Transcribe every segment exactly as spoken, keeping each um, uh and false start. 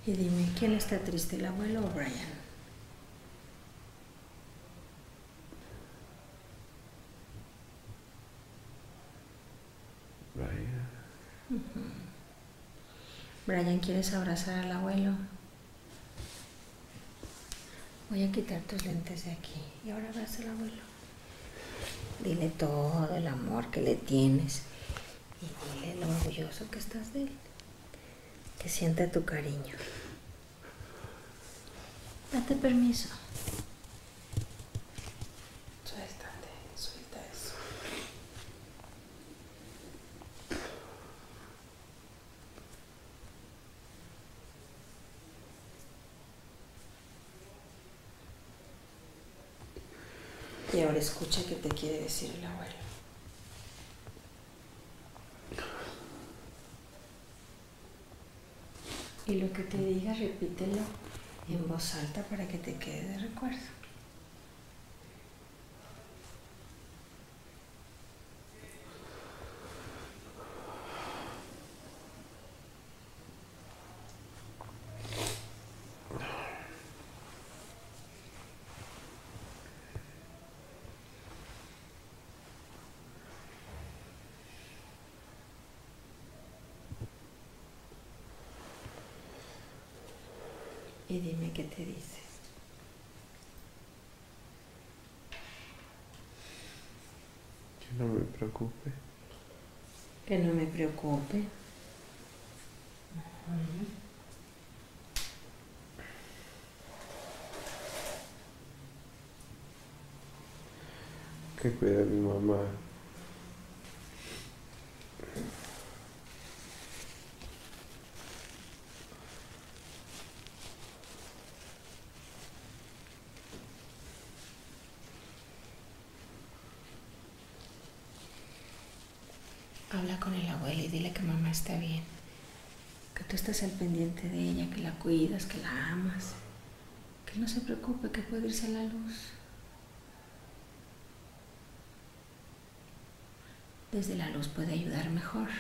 Y dime, ¿quién está triste, el abuelo o Brian? Brian. Uh-huh. Brian, ¿quieres abrazar al abuelo? Voy a quitar tus lentes de aquí y ahora abraza al abuelo. Dile todo el amor que le tienes y dile lo orgulloso que estás de él. Que sienta tu cariño. Date permiso. Suéltate, suelta eso. Y ahora escucha qué te quiere decir el abuelo. Y lo que te diga, repítelo en voz alta para que te quede de recuerdo. Y dime qué te dice. Que no me preocupe. Que no me preocupe. Uh-huh. Que cuide a mi mamá. Habla con el abuelo y dile que mamá está bien. Que tú estás al pendiente de ella, que la cuidas, que la amas. Que no se preocupe, que puede irse a la luz. Desde la luz puede ayudar mejor.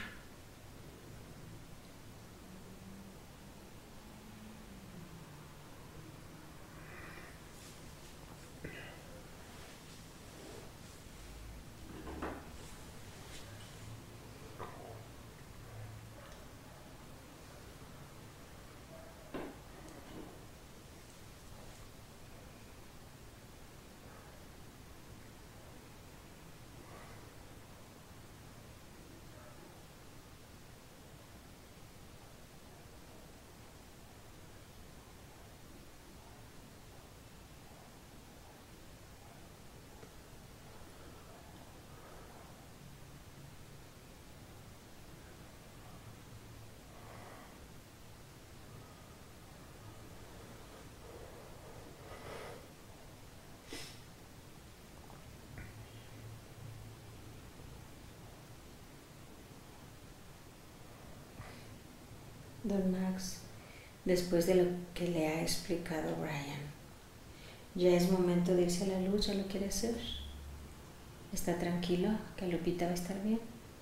Don Max, después de lo que le ha explicado Brian, ya es momento de irse a la luz, ya lo quiere hacer. ¿Está tranquilo? ¿Que Lupita va a estar bien?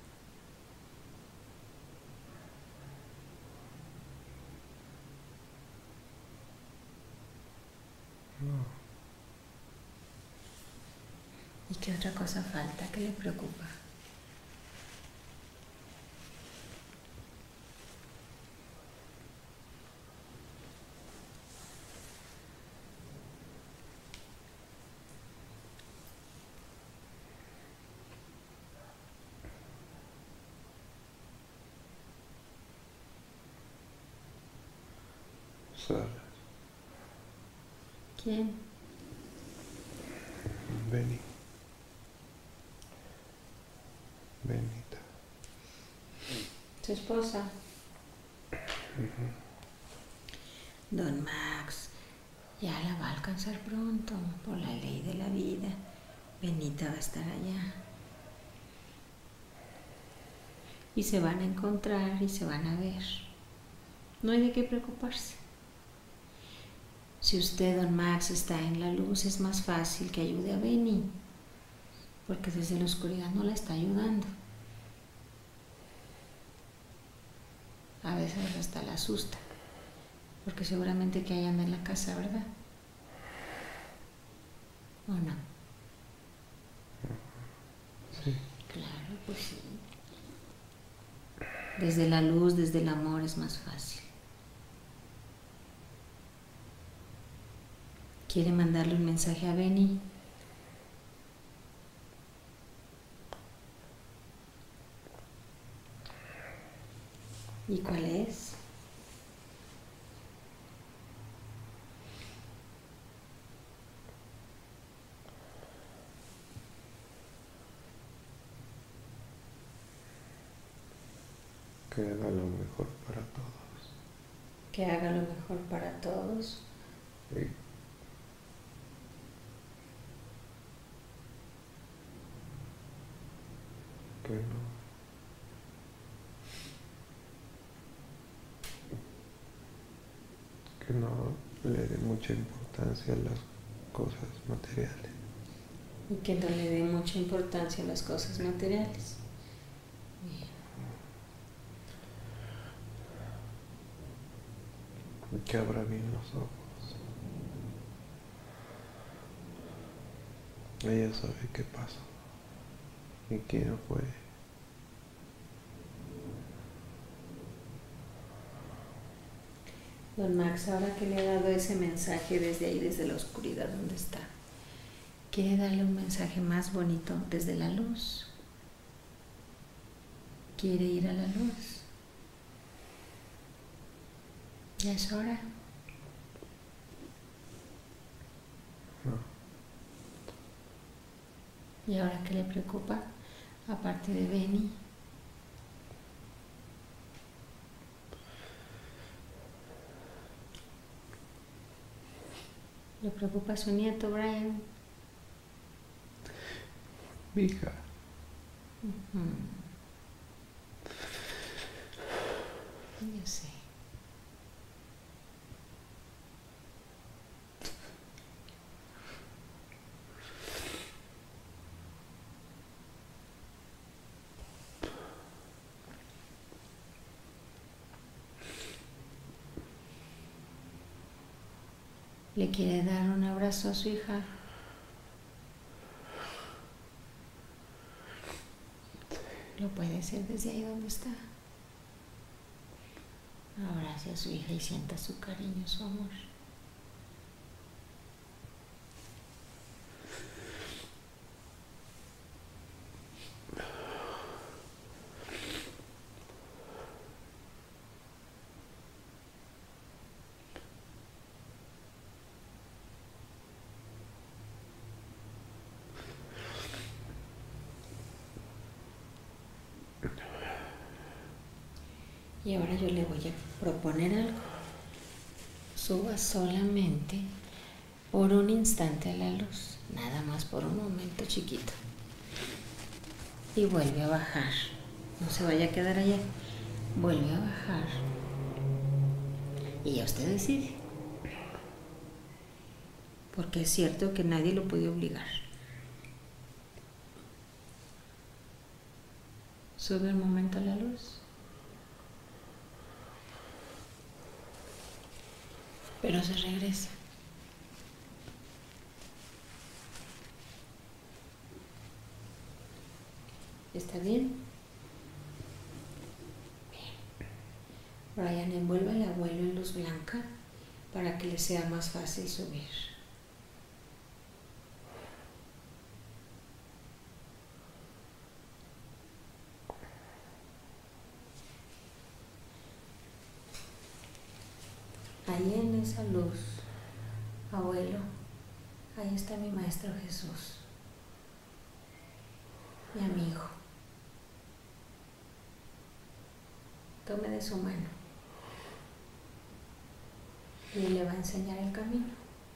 No. ¿Y qué otra cosa falta? ¿Qué le preocupa? Sara. ¿Quién? Benny. Benita. ¿Su esposa? Uh-huh. Don Max, ya la va a alcanzar pronto, por la ley de la vida. Benita va a estar allá. Y se van a encontrar y se van a ver. No hay de qué preocuparse. Si usted, don Max, está en la luz, es más fácil que ayude a Benny, porque desde la oscuridad no la está ayudando. A veces hasta la asusta. Porque seguramente que hayan en la casa, ¿verdad? ¿O no? Sí. Claro, pues sí. Desde la luz, desde el amor es más fácil. ¿Quiere mandarle un mensaje a Benny? ¿Y cuál es? Que haga lo mejor para todos. Que haga lo mejor para todos. Y que no, que no le dé mucha importancia a las cosas materiales. Y que no le dé mucha importancia a las cosas materiales. Y que abra bien los ojos. Ella sabe qué pasó y quién fue. Don Max, ahora que le he dado ese mensaje desde ahí, desde la oscuridad donde está, ¿quiere darle un mensaje más bonito desde la luz? ¿Quiere ir a la luz? ¿Ya es hora? No. ¿Y ahora qué le preocupa? Aparte de Benny. ¿Le preocupa su nieto, Brian? Mi hija. Uh-huh. Yo sé. ¿Le quiere dar un abrazo a su hija? Lo puede hacer desde ahí donde está. Abrace a su hija y sienta su cariño, su amor. Y ahora yo le voy a proponer algo. Suba solamente por un instante a la luz, nada más por un momento chiquito. Y vuelve a bajar. No se vaya a quedar allá. Vuelve a bajar. Y ya usted decide. Porque es cierto que nadie lo puede obligar. Sube un momento a la luz. Pero se regresa. ¿Está bien? Bien. Brian, envuelve al abuelo en luz blanca para que le sea más fácil subir. Ahí en esa luz, abuelo, ahí está mi Maestro Jesús, mi amigo. Tome de su mano y él le va a enseñar el camino.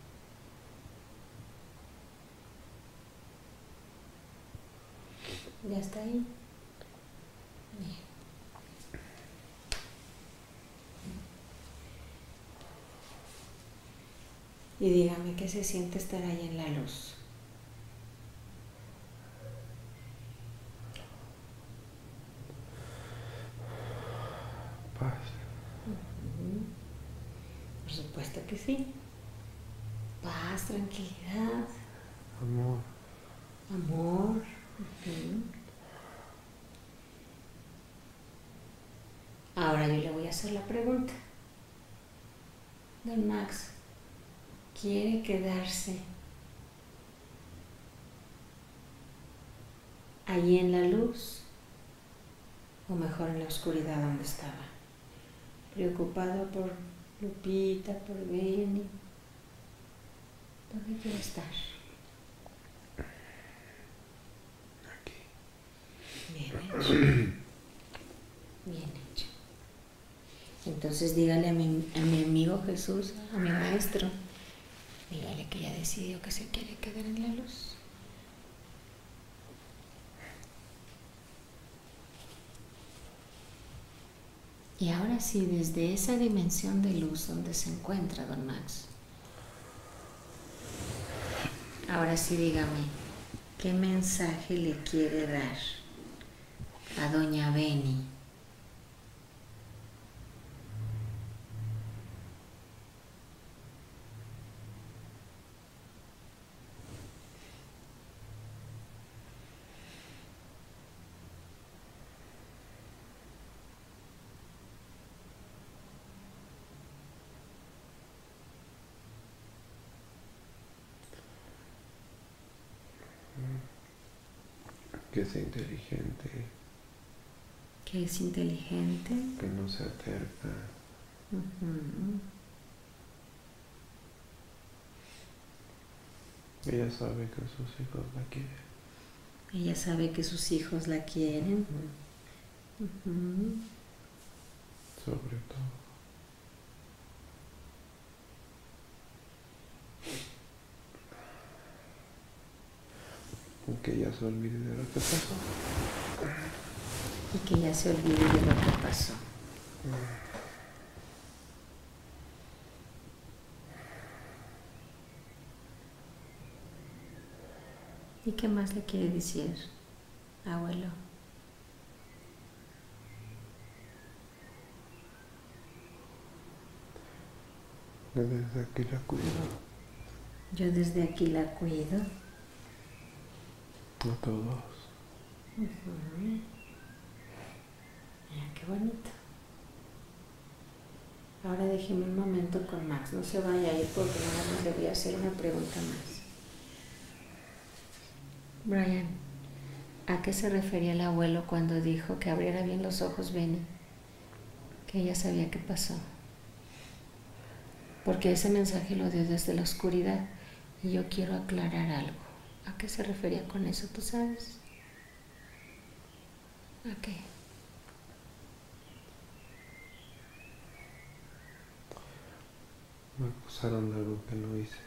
¿Ya está ahí? Bien. Y dígame qué se siente estar ahí en la luz. Paz. Uh-huh. Por supuesto que sí. Paz, tranquilidad. Amor. Amor. Uh-huh. Ahora yo le voy a hacer la pregunta. Don Max, ¿quiere quedarse allí en la luz o mejor en la oscuridad donde estaba? Preocupado por Lupita, por Benny. ¿Dónde quiere estar? Aquí. Bien hecho. Bien hecho. Entonces dígale a mi, a mi amigo Jesús, a mi maestro, dígale que ya decidió que se quiere quedar en la luz. Y ahora sí, desde esa dimensión de luz donde se encuentra Don Max, ahora sí dígame, ¿qué mensaje le quiere dar a Doña Beni? Que sea inteligente. Que es inteligente. Que no se acerca. Uh-huh. Ella sabe que sus hijos la quieren. Ella sabe que sus hijos la quieren. Uh-huh. Sobre todo. Que ella se olvide de lo que pasó. Y que ella se olvide de lo que pasó. ¿Y qué más le quiere decir, abuelo? Yo desde aquí la cuido. Yo desde aquí la cuido. A todos. Uh-huh. Mira qué bonito. Ahora déjeme un momento con Max. No se vaya a ir porque nada más le voy a hacer una pregunta más. Brian, ¿a qué se refería el abuelo cuando dijo que abriera bien los ojos, Benny? Que ella sabía qué pasó. Porque ese mensaje lo dio desde la oscuridad y yo quiero aclarar algo. ¿A qué se refería con eso? ¿Tú sabes? ¿A qué? Me acusaron de algo que no hice.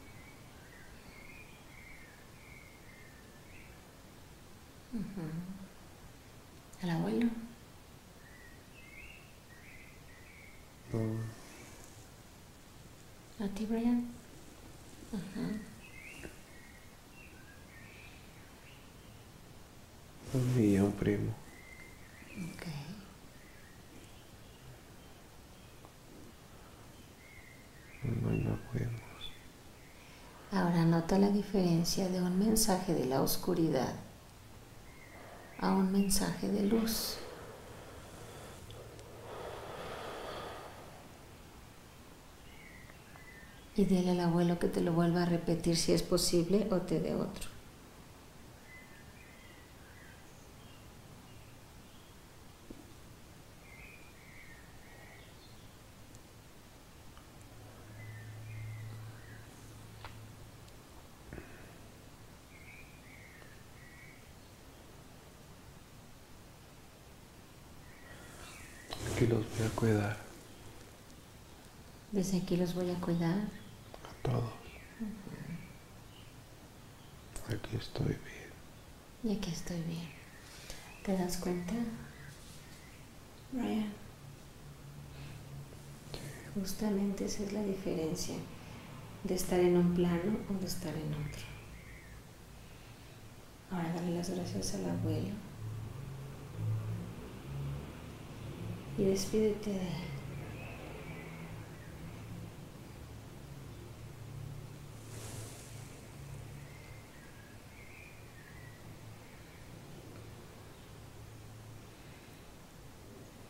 Uh-huh. ¿Al abuelo? No. ¿A ti, Brian? Ajá. A mí y a un primo. Ok. No, no podemos. Ahora nota la diferencia de un mensaje de la oscuridad a un mensaje de luz. Y dile al abuelo que te lo vuelva a repetir si es posible o te dé otro. Aquí los voy a cuidar. Desde aquí los voy a cuidar. A todos. Uh-huh. Aquí estoy bien. Y aquí estoy bien. ¿Te das cuenta, Brian? Sí. Justamente esa es la diferencia de estar en un plano o de estar en otro. Ahora dale las gracias al abuelo. Y despídete de él.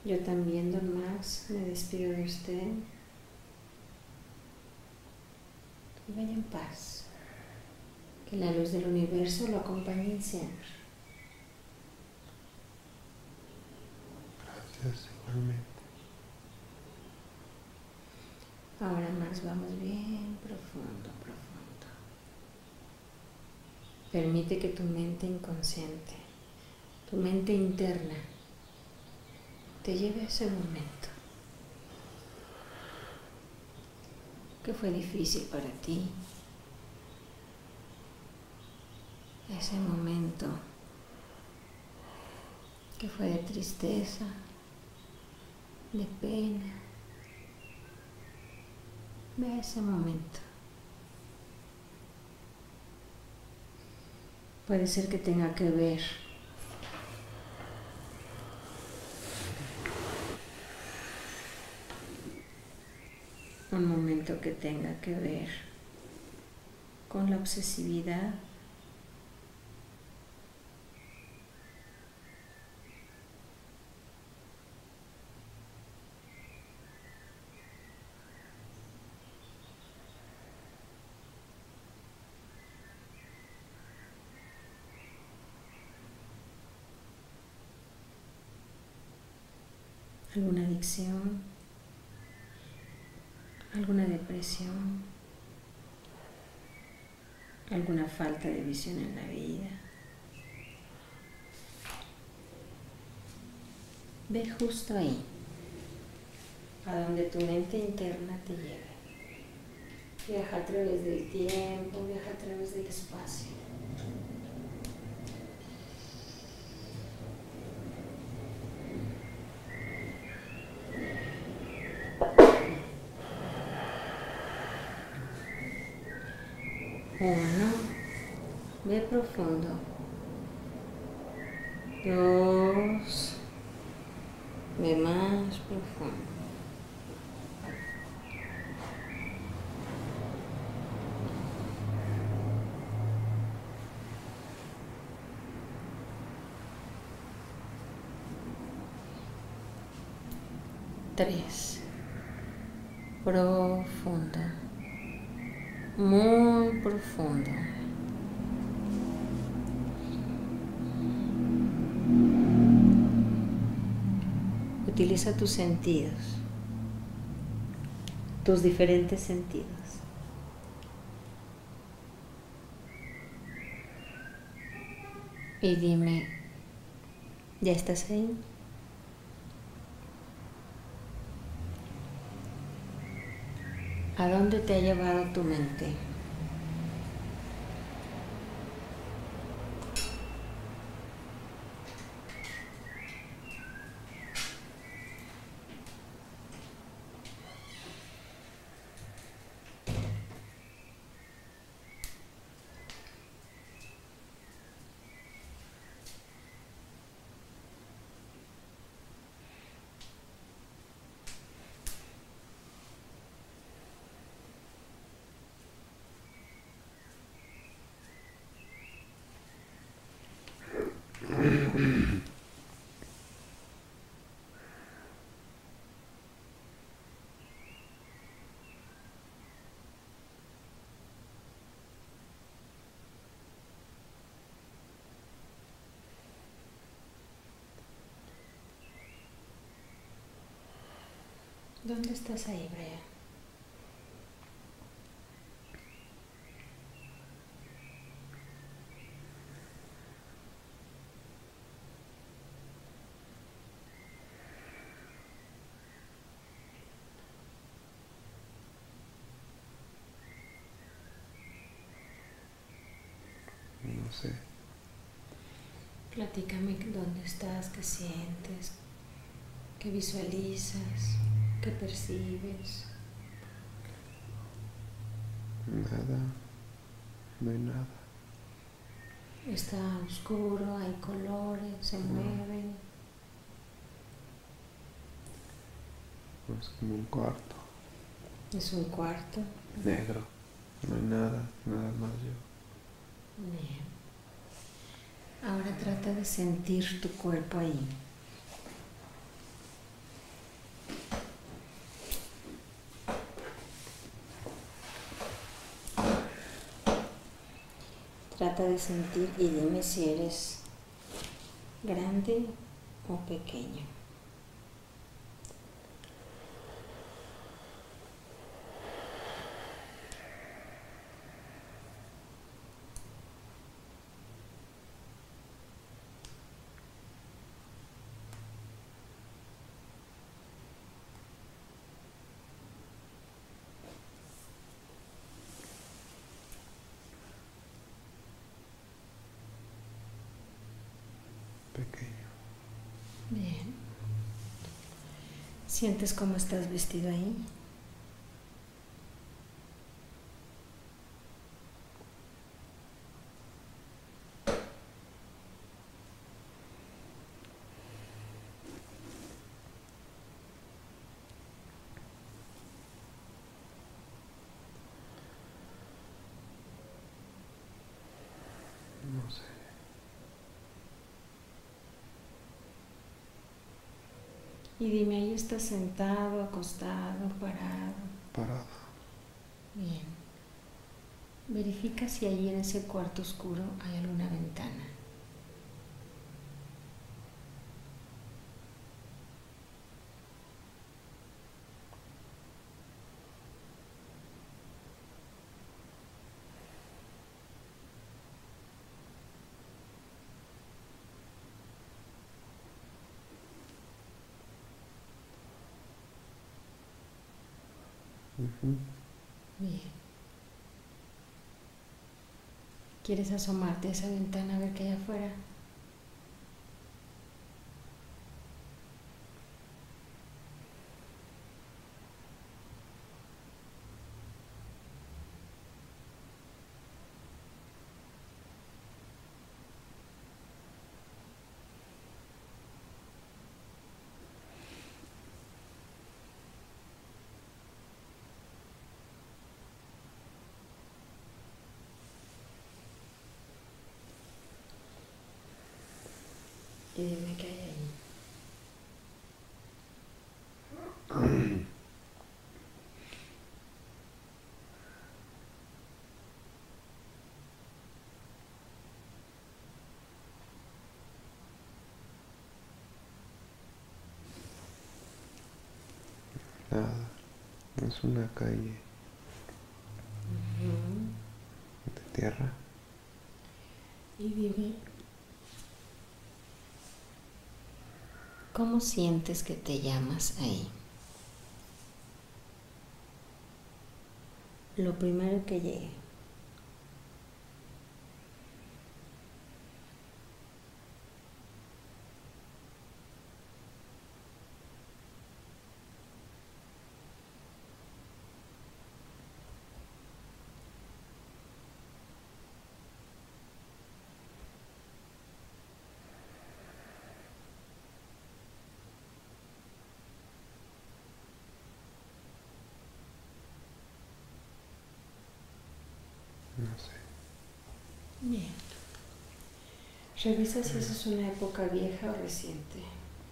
Yo también, don Max, me despido de usted. Y vaya en paz. Que la luz del universo lo acompañe siempre. Gracias, igualmente. Ahora, Max, vamos bien profundo, profundo. Permite que tu mente inconsciente, tu mente interna, te lleve a ese momento que fue difícil para ti. Ese momento que fue de tristeza, de pena. Ve a ese momento. Puede ser que tenga que ver un momento que tenga que ver con la obsesividad, alguna adicción, alguna depresión, alguna falta de visión en la vida. Ve justo ahí, a donde tu mente interna te lleve. Viaja a través del tiempo, viaja a través del espacio. Uno, ve profundo. Dos, ve más profundo. Tres, profundo, muy profundo. Utiliza tus sentidos, tus diferentes sentidos. Y dime, ¿ya estás ahí? ¿A dónde te ha llevado tu mente? ¿Dónde estás ahí, Brian? No sé. Platícame dónde estás, qué sientes, qué visualizas, qué percibes. Nada. No hay nada. Está oscuro, hay colores, se mueven. Es como un cuarto. Es un cuarto. Negro. No hay nada, nada más yo. Bien. Ahora trata de sentir tu cuerpo ahí. Trata de sentir y dime si eres grande o pequeño. Pequeño. Bien. ¿Sientes cómo estás vestido ahí? No sé. Y dime, ¿ahí estás sentado, acostado, parado? Parado. Bien. Verifica si allí en ese cuarto oscuro hay alguna ventana. Uh-huh. Bien. ¿Quieres asomarte a esa ventana a ver qué hay afuera? Y dime qué hay ahí. Nada. Es una calle Uh-huh. de tierra. Y dime, ¿cómo sientes que te llamas ahí? Lo primero que llegue. No sé. Bien. Revisa si esa es una época vieja o reciente.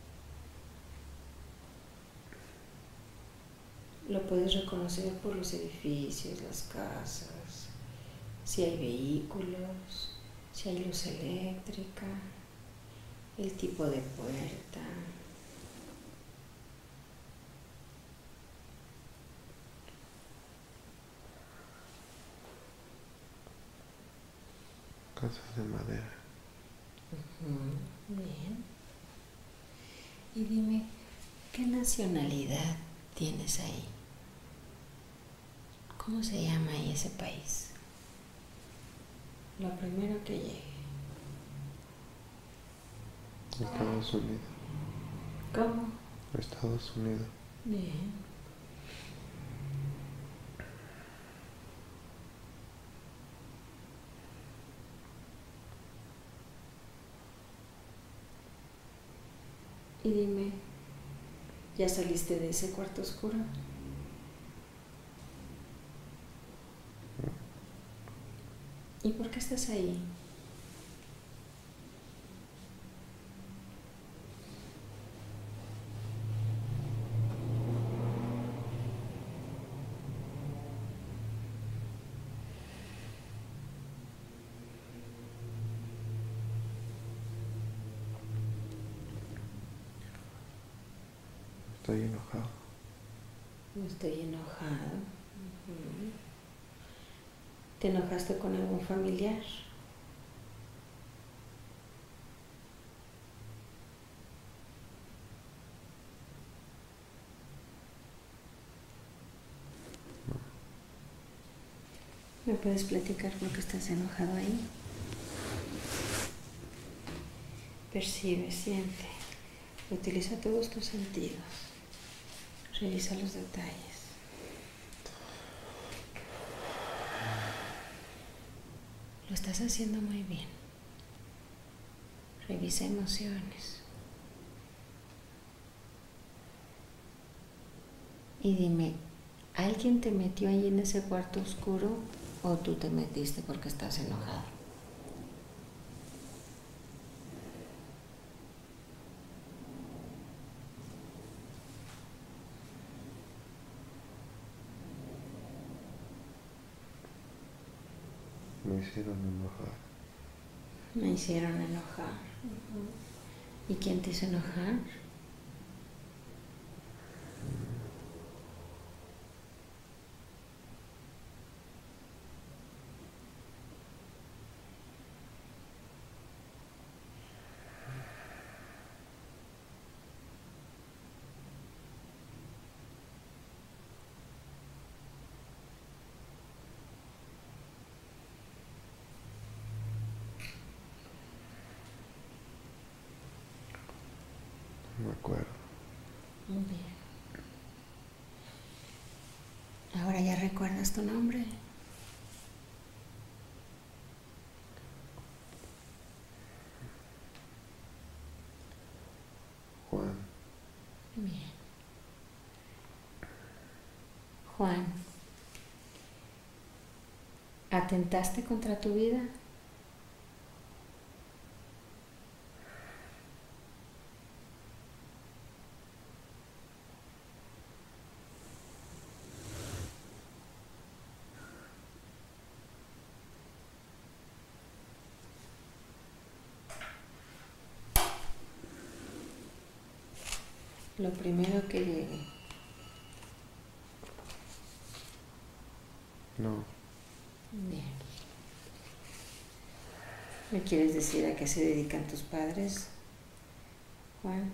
Lo puedes reconocer por los edificios, las casas, si hay vehículos, si hay luz eléctrica, el tipo de puerta. Casas de madera. Uh-huh. Bien. Y dime, ¿qué nacionalidad tienes ahí? ¿Cómo se llama ahí ese país? Lo primero que llegue. Estados Unidos. ¿Cómo? Estados Unidos. Bien. Y dime, ¿ya saliste de ese cuarto oscuro? ¿Y por qué estás ahí? estoy enojado. No estoy enojado. Uh-huh. ¿Te enojaste con algún familiar? ¿Me puedes platicar por qué estás enojado ahí? Percibe, siente. Utiliza todos tus sentidos. Revisa los detalles. Lo estás haciendo muy bien. Revisa emociones. Y dime, ¿alguien te metió ahí en ese cuarto oscuro o tú te metiste porque estás enojado? Me hicieron enojar. Me hicieron enojar. Uh-huh. ¿Y quién te hizo enojar? No me acuerdo. Muy bien. Ahora ya recuerdas tu nombre. Juan. Bien. Juan, ¿atentaste contra tu vida? Lo primero que llegue. No. Bien. ¿Me quieres decir a qué se dedican tus padres, Juan?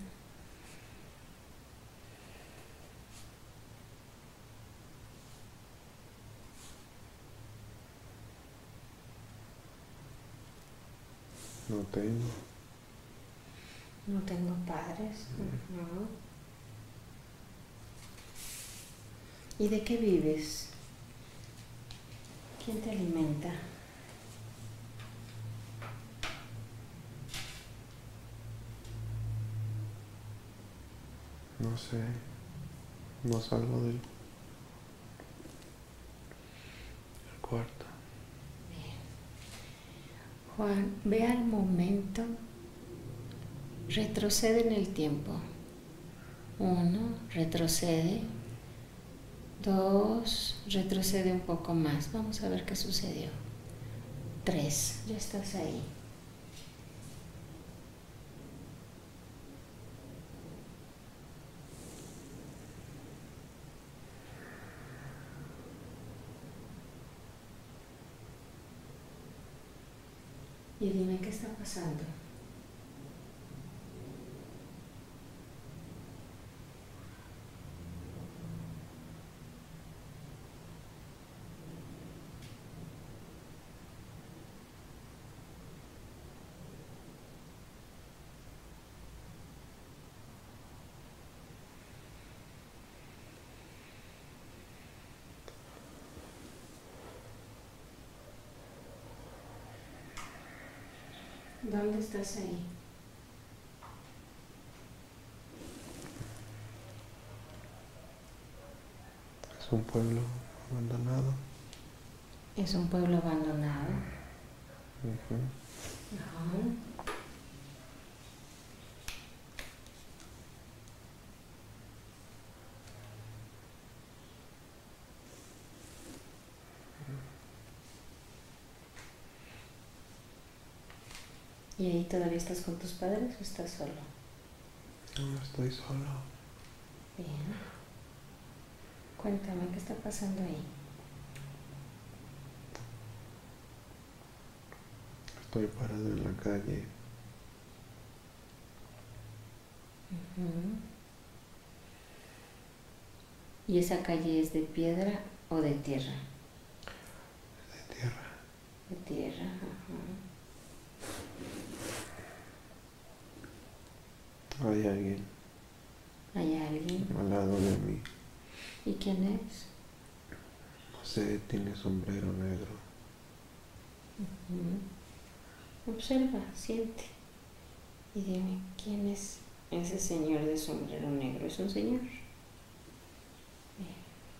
No tengo. No tengo padres. Uh-huh. ¿Y de qué vives? ¿Quién te alimenta? No sé. No salgo del, del cuarto. Bien. Juan, ve al momento. Retrocede en el tiempo. Uno, retrocede. Dos, retrocede un poco más. Vamos a ver qué sucedió. Tres, ya estás ahí. Y dime qué está pasando. ¿Dónde estás ahí? Es un pueblo abandonado. Es un pueblo abandonado. Uh-huh. Ajá. ¿Y ahí todavía estás con tus padres o estás solo? No, estoy solo. Bien. Cuéntame, ¿qué está pasando ahí? Estoy parado en la calle. Uh-huh. ¿Y esa calle es de piedra o de tierra? De tierra. De tierra, uh-huh. Hay alguien. ¿Hay alguien? Al lado de mí. ¿Y quién es? No sé, tiene sombrero negro. Uh-huh. Observa, siente. Y dime, ¿quién es ese señor de sombrero negro? ¿Es un señor? Bien.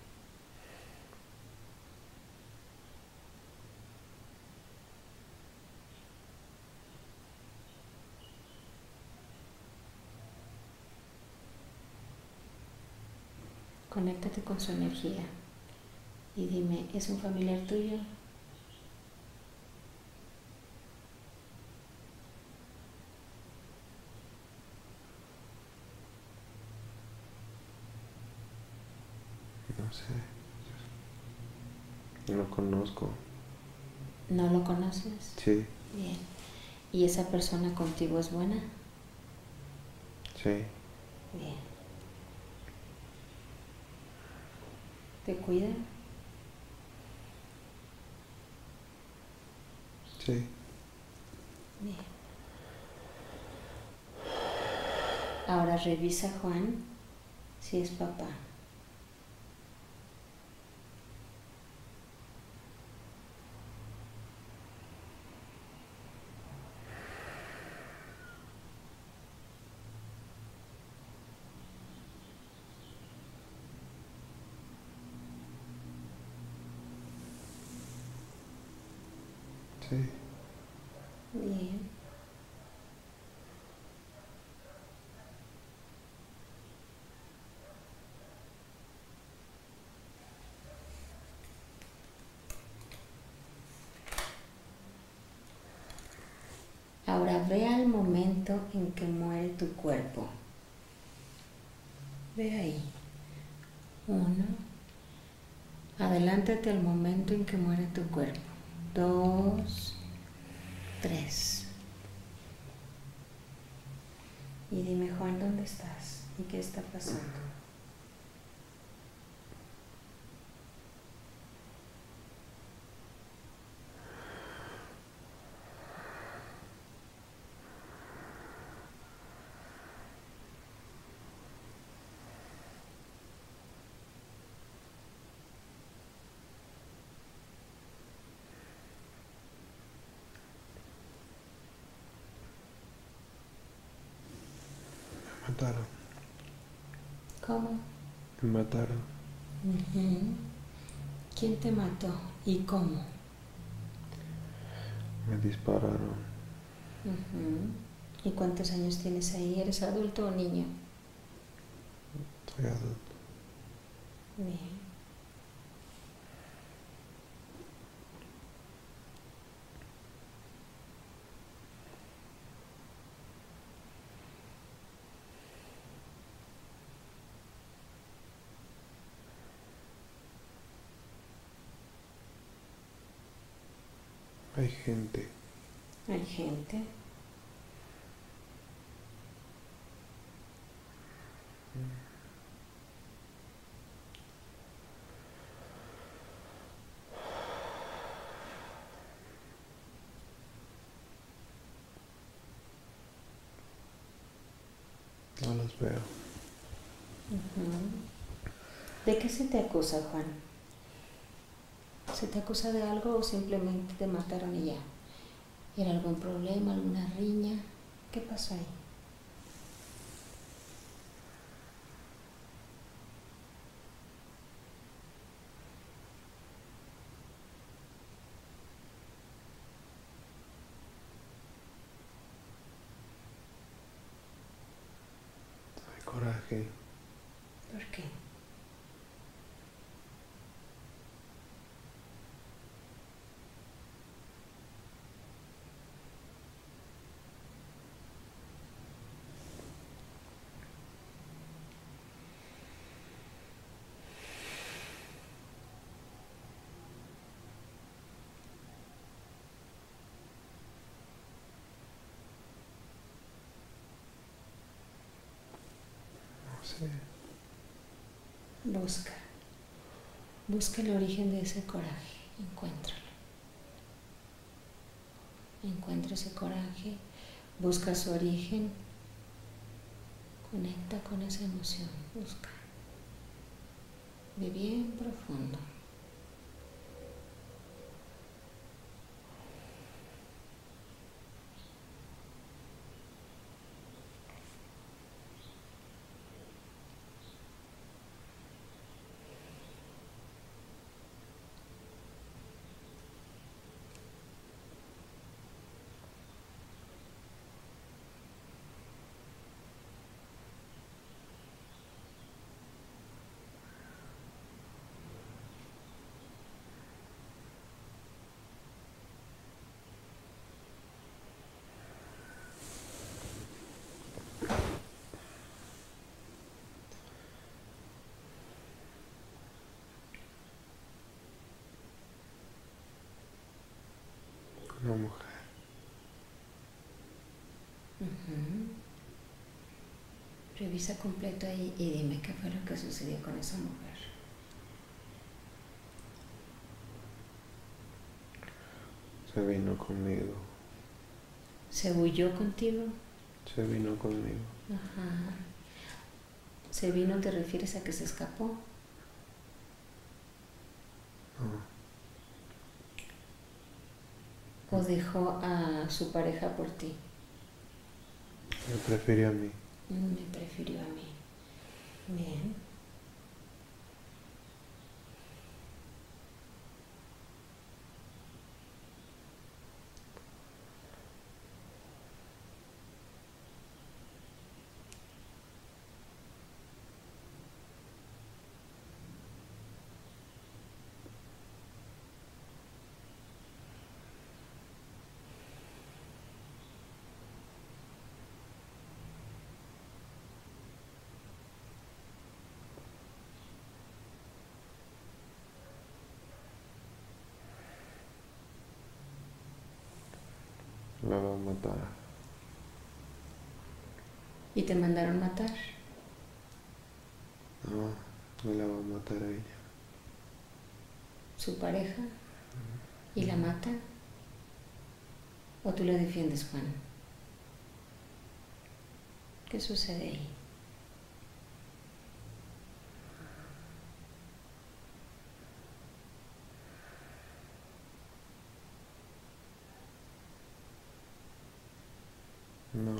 Conéctate con su energía y dime, ¿es un familiar tuyo? No sé. No lo conozco. ¿No lo conoces? Sí. Bien. ¿Y esa persona contigo es buena? Sí. Bien. ¿Te cuida? Sí. Bien. Ahora revisa, Juan, si es papá. Sí. Bien. Ahora ve al momento en que muere tu cuerpo. Ve ahí. Uno. Adelántate al momento en que muere tu cuerpo. Dos. Tres. Y dime, Juan, ¿dónde estás? ¿Y qué está pasando? Me mataron. ¿Cómo? Me mataron. Uh-huh. ¿Quién te mató y cómo? Me dispararon. Uh-huh. ¿Y cuántos años tienes ahí? ¿Eres adulto o niño? Soy adulto. Bien. Hay gente. Hay gente. No los veo. Uh-huh. ¿De qué se te acusa, Juan? ¿Se te acusa de algo o simplemente te mataron y ya? ¿Era algún problema, alguna riña? ¿Qué pasó ahí? Hay coraje. ¿Por qué? sé. Busca. Busca el origen de ese coraje. Encuéntralo. Encuentra ese coraje. Busca su origen. Conecta con esa emoción. Busca. Ve bien profundo. Una mujer. Uh-huh. Revisa completo ahí y dime qué fue lo que sucedió con esa mujer. Se vino conmigo. ¿Se huyó contigo? Se vino conmigo. Ajá. ¿Se vino te refieres a que se escapó? No. ¿O dejó a su pareja por ti? Me prefirió a mí. Me prefirió a mí. Bien. La va a matar. ¿Y te mandaron matar? No, me la va a matar a ella. ¿Su pareja? ¿Y la mata? ¿O tú la defiendes, Juan? ¿Qué sucede ahí? No.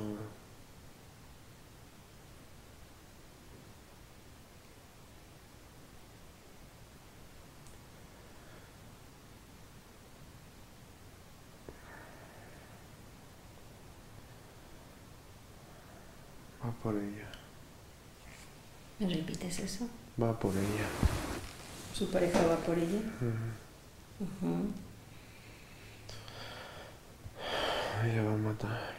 Va por ella. ¿Me repites eso? Va por ella. ¿Su pareja va por ella? Uh-huh. Uh-huh. Ella va a matar.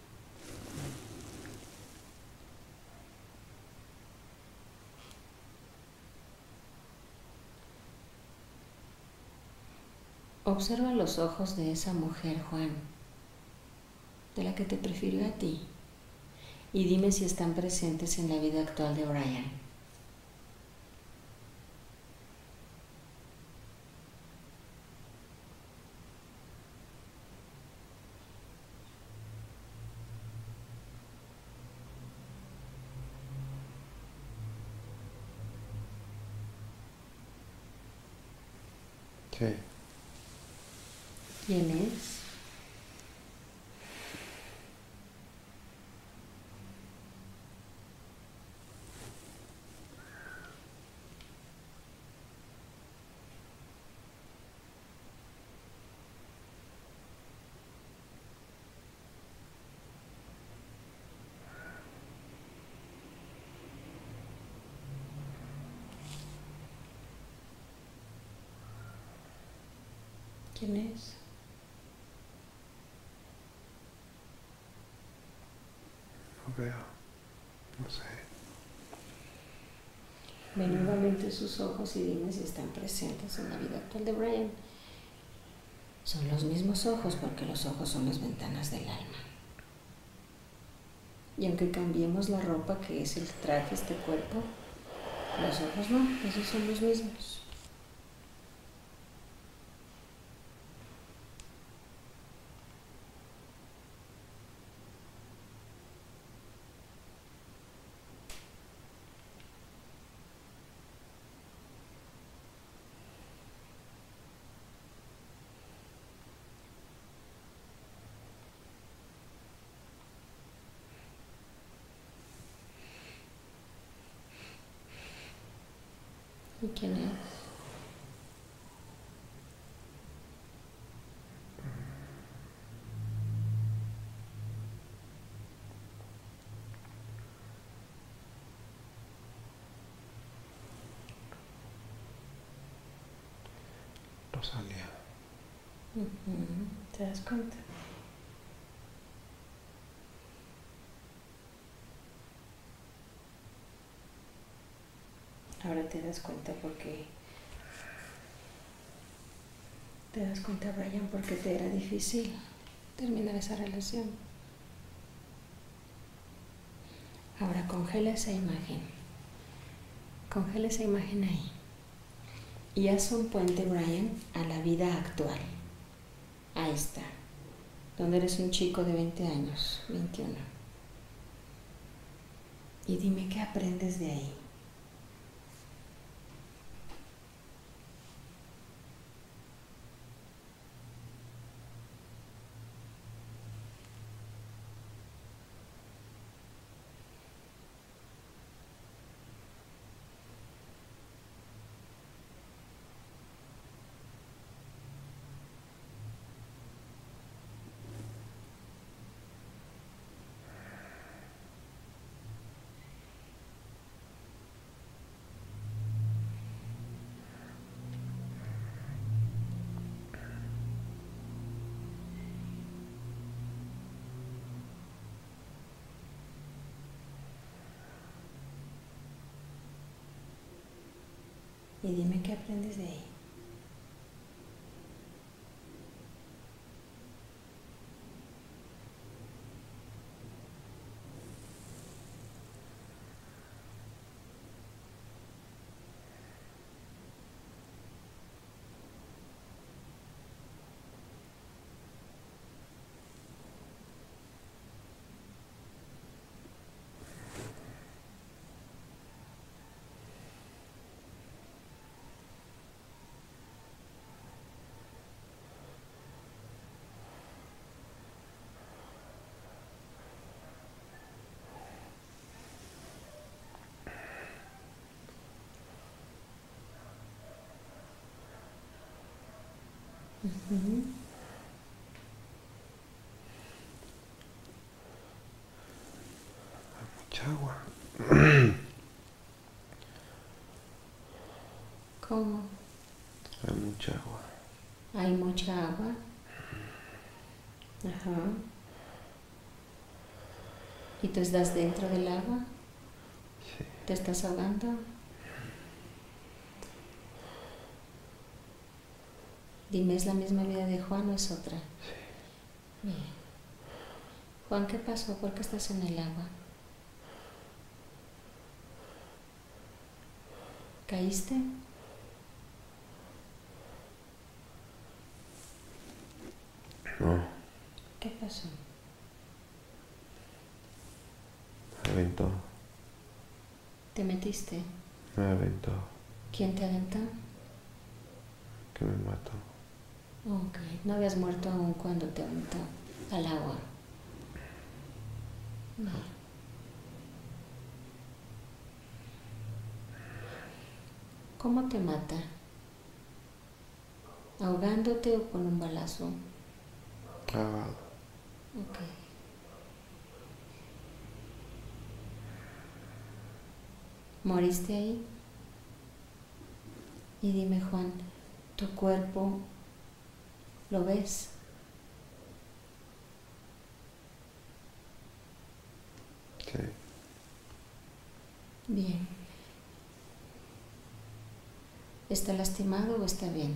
Observa los ojos de esa mujer, Juan, de la que te prefirió a ti, y dime si están presentes en la vida actual de Brian. Sí. ¿Quién es? ¿Quién es? No veo. No sé. Ve nuevamente sus ojos y dime si están presentes en la vida actual de Brian. Son los mismos ojos porque los ojos son las ventanas del alma. Y aunque cambiemos la ropa que es el traje, este cuerpo, los ojos no, esos son los mismos. ¿Y quién es? Rosalía. Uh-huh. ¿Te das cuenta? Ahora te das cuenta porque te das cuenta, Brian, porque te era difícil terminar esa relación. Ahora congela esa imagen. Congela esa imagen ahí. Y haz un puente, Brian, a la vida actual. Ahí está. Donde eres un chico de veinte años, veintiuno. Y dime qué aprendes de ahí. Y dime qué aprendes de ahí. Uh-huh. Mucha agua. ¿Cómo? Hay mucha agua. Hay mucha agua. Ajá. ¿Y tú estás dentro del agua? Sí. ¿Te estás ahogando? Dime, ¿es la misma vida de Juan o es otra? Sí. Bien. Juan, ¿qué pasó? ¿Por qué estás en el agua? ¿Caíste? No. ¿Qué pasó? Me aventó. ¿Te metiste? Me aventó. ¿Quién te aventó? Que me mató. Ok, no habías muerto aún cuando te aventó al agua. No. ¿Cómo te mata? ¿Ahogándote o con un balazo? Ahogado. Ok. ¿Moriste ahí? Y dime, Juan, ¿tu cuerpo lo ves? Sí. Bien. ¿Está lastimado o está bien?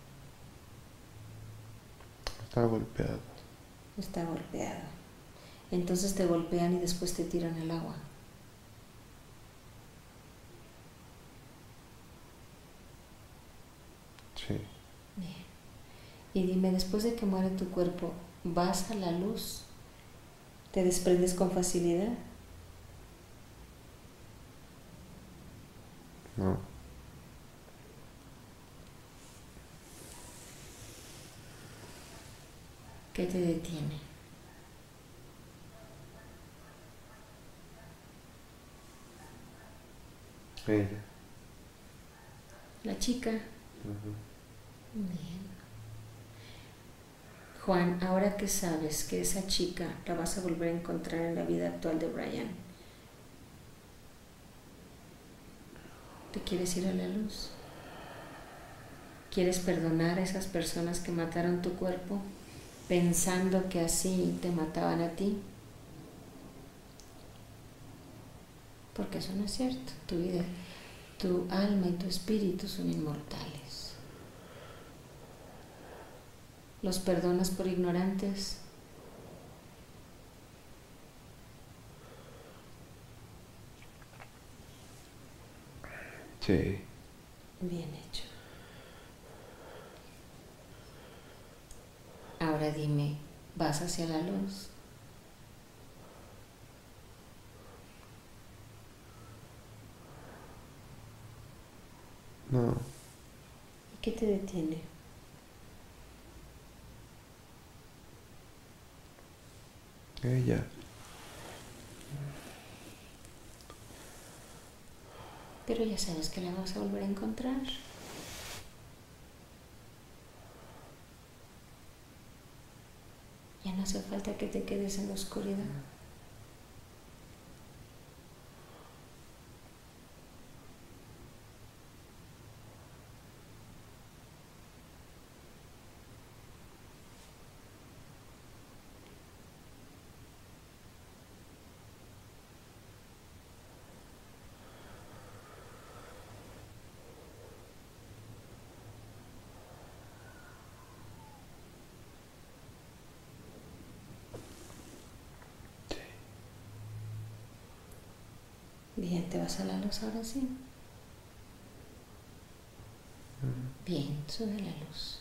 Está golpeado. Está golpeado. entonces te golpean y después te tiran al agua. Sí. Bien. Y dime, después de que muere tu cuerpo, ¿vas a la luz? ¿Te desprendes con facilidad? No. ¿Qué te detiene? Ella. La chica. Ujú. Bien. Juan, ahora que sabes que esa chica la vas a volver a encontrar en la vida actual de Brian, ¿te quieres ir a la luz? ¿Quieres perdonar a esas personas que mataron tu cuerpo pensando que así te mataban a ti? Porque eso no es cierto. Tu vida, tu alma y tu espíritu son inmortales. ¿Los perdonas por ignorantes? Sí. Bien hecho. Ahora dime, ¿vas hacia la luz? No. ¿Y qué te detiene? Ella. Pero ya sabes que la vas a volver a encontrar. Ya no hace falta que te quedes en la oscuridad. Bien, ¿te vas a la luz ahora sí? Bien, sube la luz.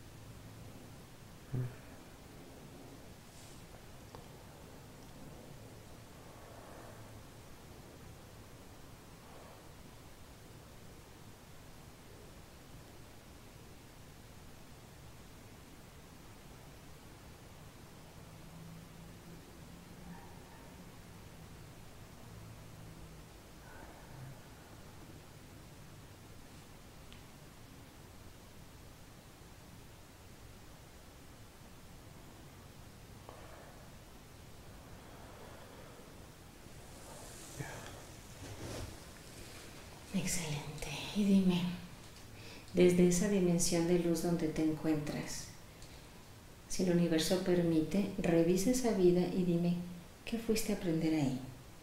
Excelente. Y dime, desde esa dimensión de luz donde te encuentras, si el universo permite, revisa esa vida y dime, ¿qué fuiste a aprender ahí?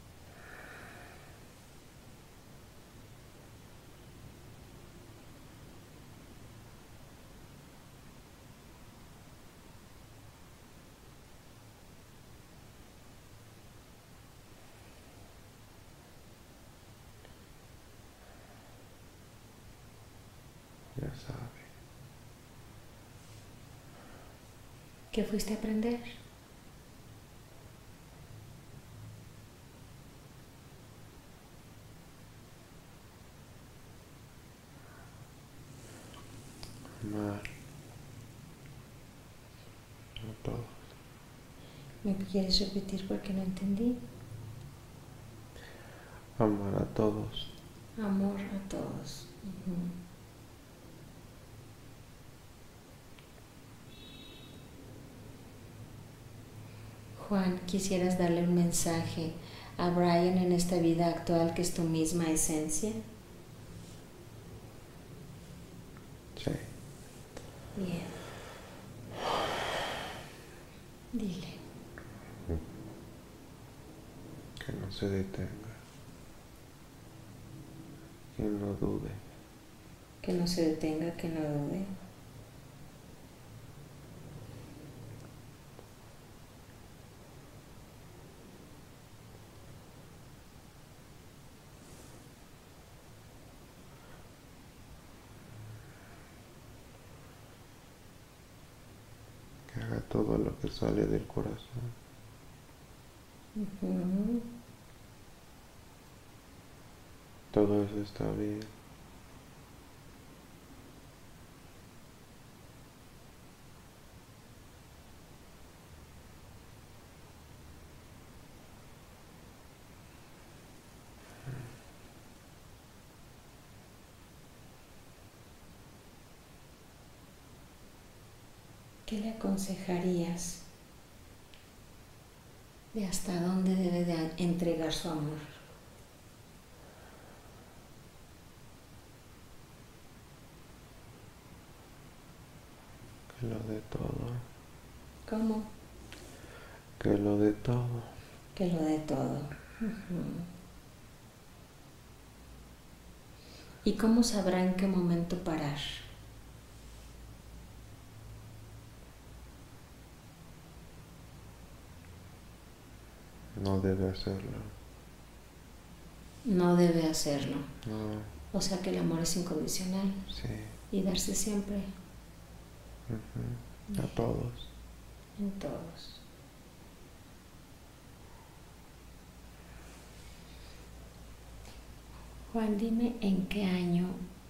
Ya sabe. ¿Qué fuiste a aprender? Amar a todos. ¿Me quieres repetir porque no entendí? Amar a todos. Amor a todos. Uh-huh. Juan, ¿quisieras darle un mensaje a Brian en esta vida actual que es tu misma esencia? Sí. Bien. Dile. Que no se detenga. Que no dude. Que no se detenga, que no dude. todo lo que sale del corazón. Uh-huh. Todo eso está bien. ¿Qué le aconsejarías de hasta dónde debe de entregar su amor? Que lo de todo. ¿Cómo? Que lo de todo. Que lo de todo. Uh-huh. ¿Y cómo sabrá en qué momento parar? No debe hacerlo. No debe hacerlo. No. O sea que el amor es incondicional. Sí. Y darse siempre. Uh-huh. A todos. En todos. Juan, dime en qué año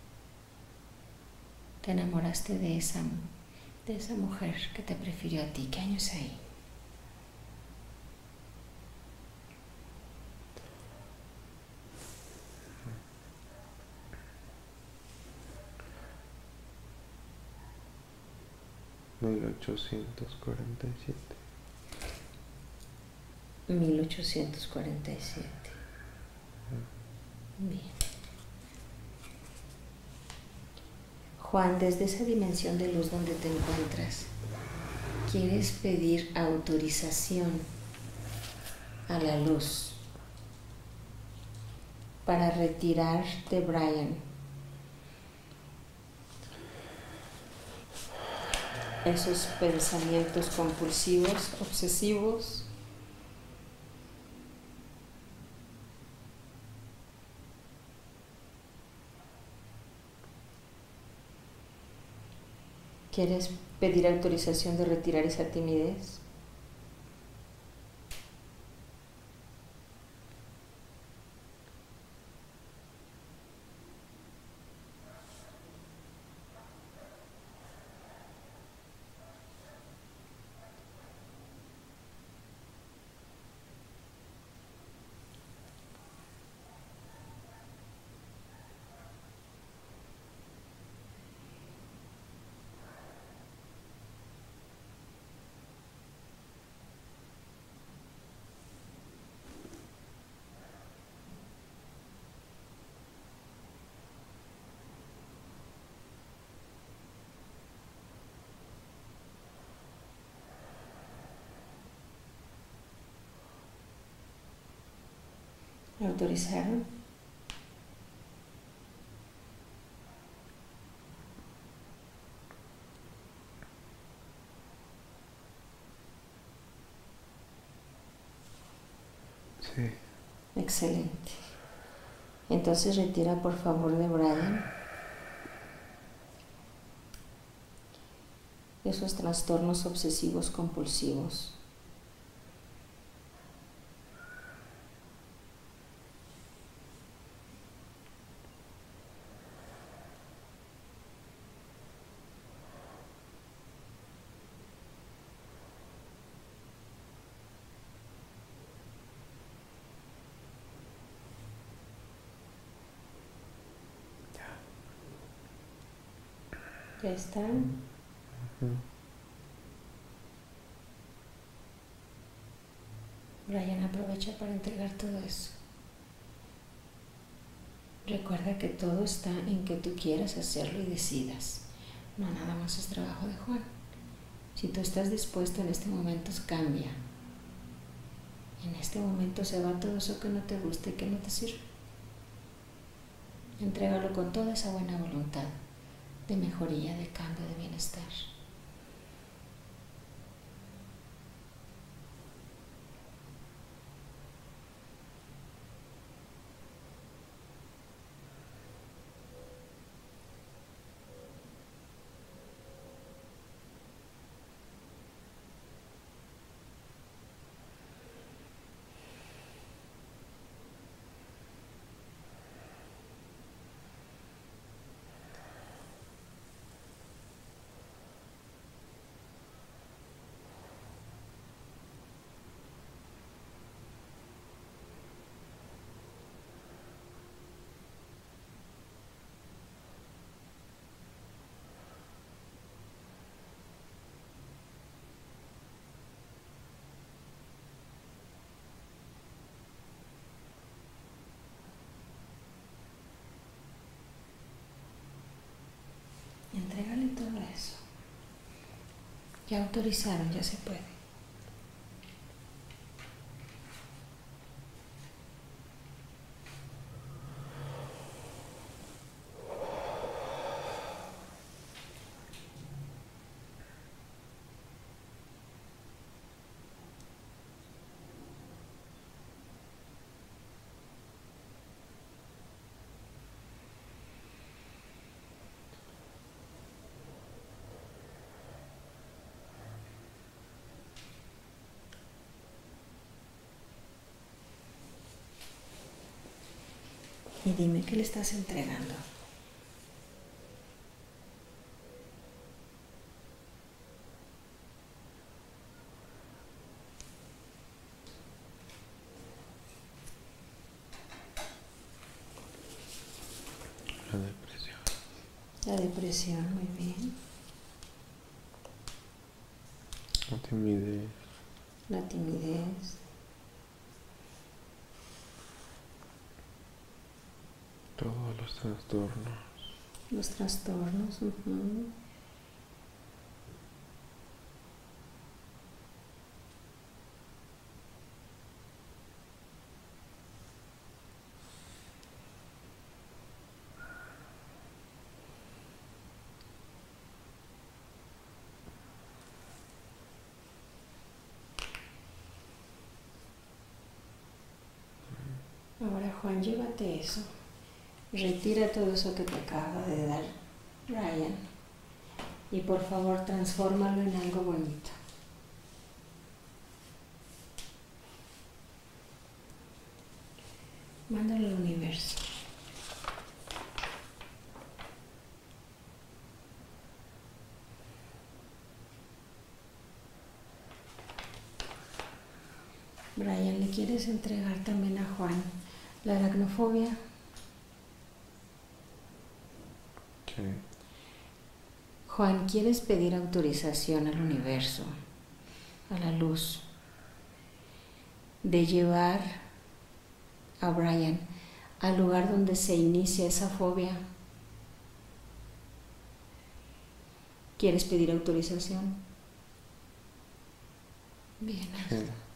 te enamoraste de esa, de esa mujer que te prefirió a ti. ¿Qué año es ahí? mil ochocientos cuarenta y siete. mil ochocientos cuarenta y siete. Bien. Juan, desde esa dimensión de luz donde te encuentras, ¿quieres pedir autorización a la luz para retirar de Brian esos pensamientos compulsivos, obsesivos? ¿Quieres pedir autorización de retirar esa timidez? ¿Autorizaron? Sí. Excelente. Entonces retira por favor de Brian esos trastornos obsesivos compulsivos. ¿Ya están? Uh-huh. Brian, aprovecha para entregar todo eso. Recuerda que todo está en que tú quieras hacerlo y decidas. No nada más es trabajo de Juan. Si tú estás dispuesto en este momento, cambia. En este momento se va todo eso que no te gusta y que no te sirve. Entrégalo con toda esa buena voluntad de mejoría, de cambio, de bienestar. Entrégale todo eso. Ya autorizaron, ya se puede. Y dime qué le estás entregando. La depresión. La depresión, muy bien. La timidez. La timidez. Todos los trastornos. Los trastornos. Uh-huh. Ahora, Juan, llévate eso. Retira todo eso que te acaba de dar Brian. Y por favor, transfórmalo en algo bonito. Mándalo al universo. Brian, ¿le quieres entregar también a Juan la aracnofobia? Sí. Juan, ¿quieres pedir autorización al universo, a la luz, de llevar a Brian al lugar donde se inicia esa fobia? ¿Quieres pedir autorización? Bien. Sí.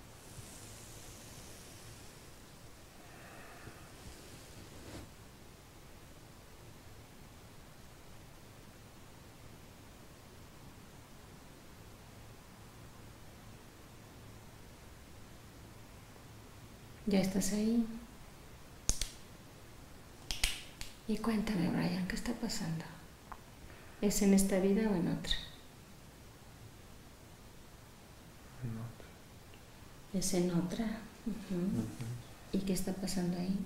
¿Ya estás ahí? Y cuéntame, Brian, ¿qué está pasando? ¿Es en esta vida o en otra? En otra. ¿Es en otra? Uh-huh. Uh-huh. ¿Y qué está pasando ahí?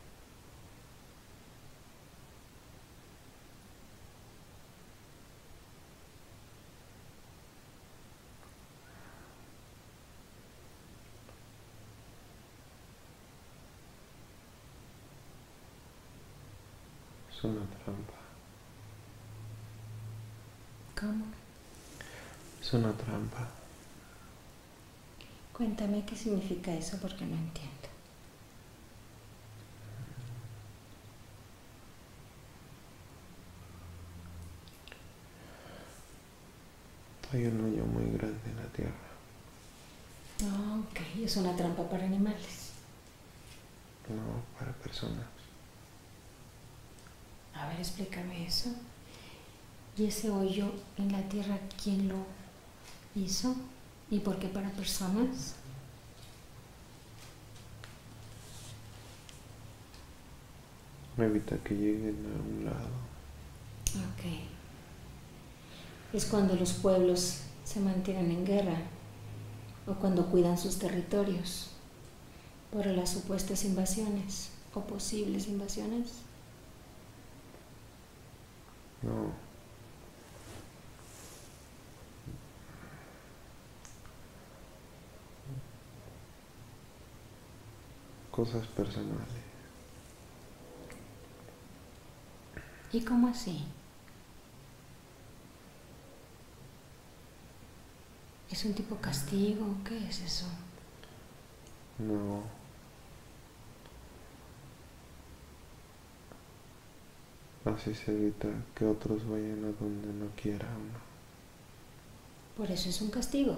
Es una trampa. ¿Cómo? Es una trampa. Cuéntame qué significa eso porque no entiendo. Hay un hoyo muy grande en la tierra. Oh, ok, es una trampa para animales. No, para personas. A ver, explícame eso. ¿Y ese hoyo en la tierra quién lo hizo? ¿Y por qué para personas? Evita que lleguen a un lado. Ok. Es cuando los pueblos se mantienen en guerra o cuando cuidan sus territorios por las supuestas invasiones o posibles invasiones. No. Cosas personales. ¿Y cómo así? ¿Es un tipo castigo? ¿Qué es eso? No. Así se evita que otros vayan a donde no quiera uno. Por eso es un castigo.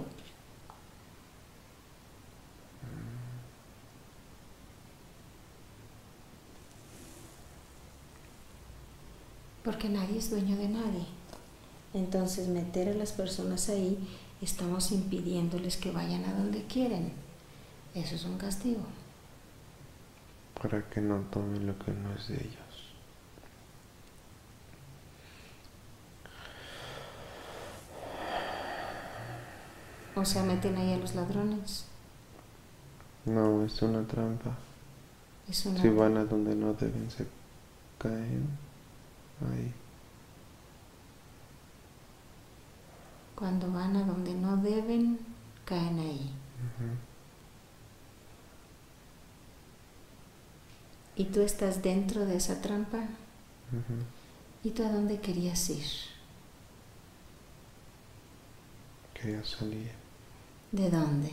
Porque nadie es dueño de nadie. Entonces, meter a las personas ahí, estamos impidiéndoles que vayan a donde quieren. Eso es un castigo. Para que no tomen lo que no es de ellos. O sea, meten ahí a los ladrones. No, es una trampa. Es una Si van a donde no deben, se caen ahí. Cuando van a donde no deben, caen ahí. Uh-huh. ¿Y tú estás dentro de esa trampa? Uh-huh. ¿Y tú a dónde querías ir? Quería salir. ¿De dónde?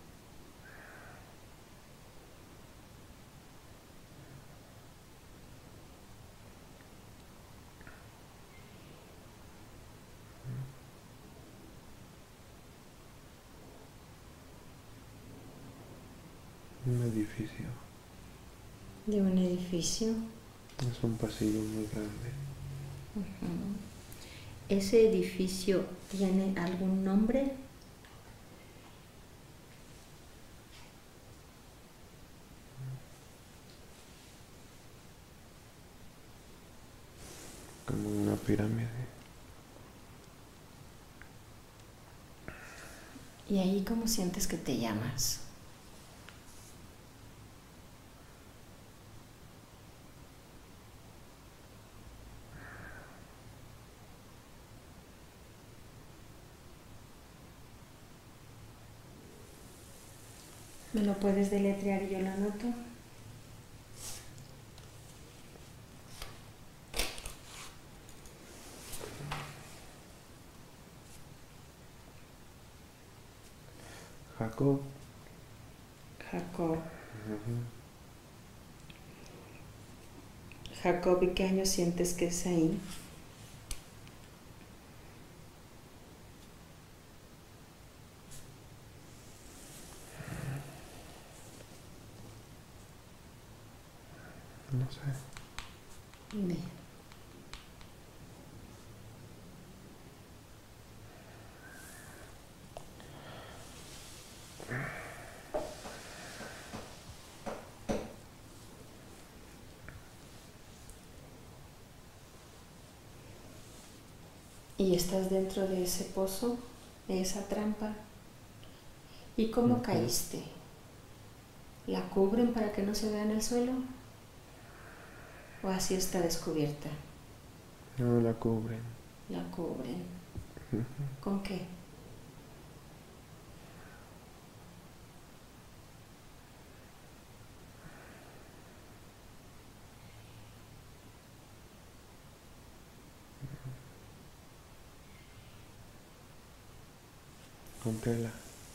Un edificio. ¿De un edificio? Es un pasillo muy grande. Uh-huh. ¿Ese edificio tiene algún nombre? Como una pirámide. ¿Y ahí cómo sientes que te llamas? ¿Me lo puedes deletrear y yo lo anoto? Jacob. Jacob. Uh-huh. Jacob, ¿y qué año sientes que es ahí? No sé. Bien. ¿Y estás dentro de ese pozo, de esa trampa? ¿Y cómo Uh-huh. caíste? ¿La cubren para que no se vea en el suelo? ¿O así está descubierta? No la cubren. La cubren. Uh-huh. ¿Con qué? Con tela.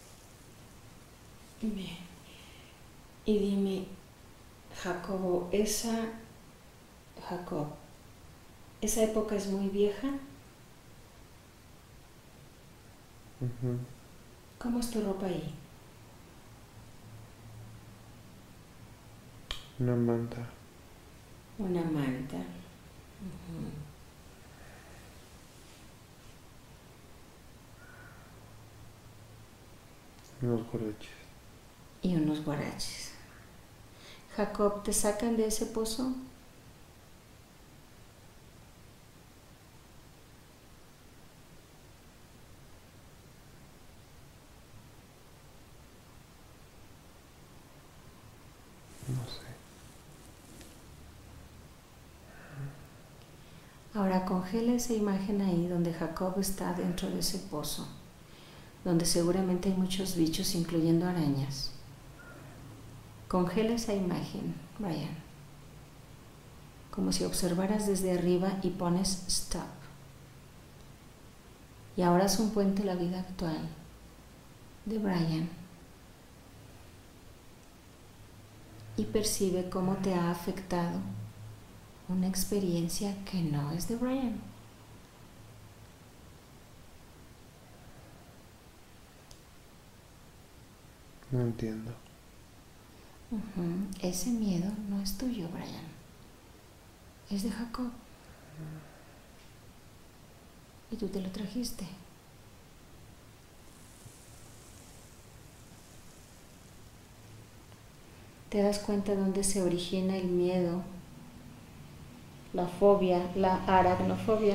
Bien. Y dime, Jacobo, esa... Jacob, ¿esa época es muy vieja? Uh-huh. ¿Cómo es tu ropa ahí? Una manta. Una manta. Uh-huh. Unos guaraches. Y unos guaraches. Jacob, ¿te sacan de ese pozo? No sé. Ahora congela esa imagen ahí donde Jacob está dentro de ese pozo, donde seguramente hay muchos bichos, incluyendo arañas. Congela esa imagen, Brian, como si observaras desde arriba y pones stop. Y ahora es un puente a la vida actual de Brian. Y percibe cómo te ha afectado una experiencia que no es de Brian. No entiendo. Uh-huh. Ese miedo no es tuyo, Brian. Es de Jacob. Y tú te lo trajiste. ¿Te das cuenta dónde se origina el miedo, la fobia, la aracnofobia?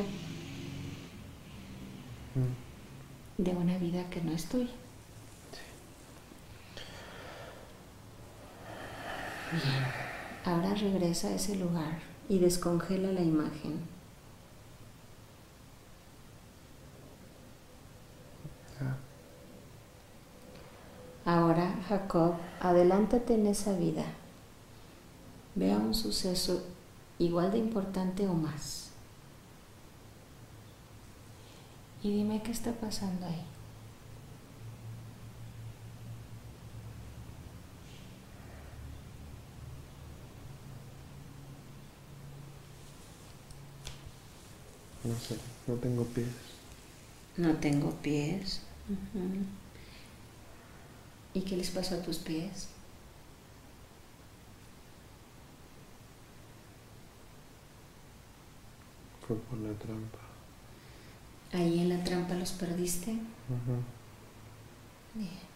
Mm. De una vida que no es tuya. Sí. Ahora regresa a ese lugar y descongela la imagen. Ah. Ahora, Jacob, adelántate en esa vida. Vea un suceso igual de importante o más. Y dime qué está pasando ahí. No sé, no tengo pies. No tengo pies. Uh-huh. ¿Y qué les pasó a tus pies? Fue por la trampa. ¿Ahí en la trampa los perdiste? Uh-huh. Bien.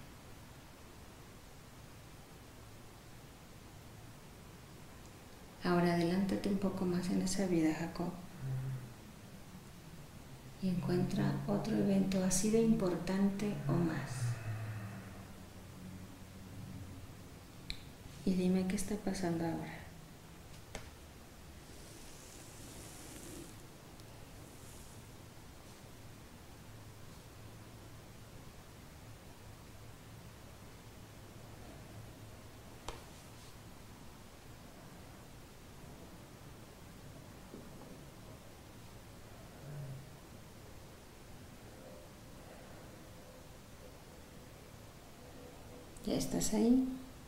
Ahora adelántate un poco más en esa vida, Jacob. Uh-huh. Y encuentra otro evento así de importante o más. Y dime qué está pasando ahora. ¿Ya estás ahí?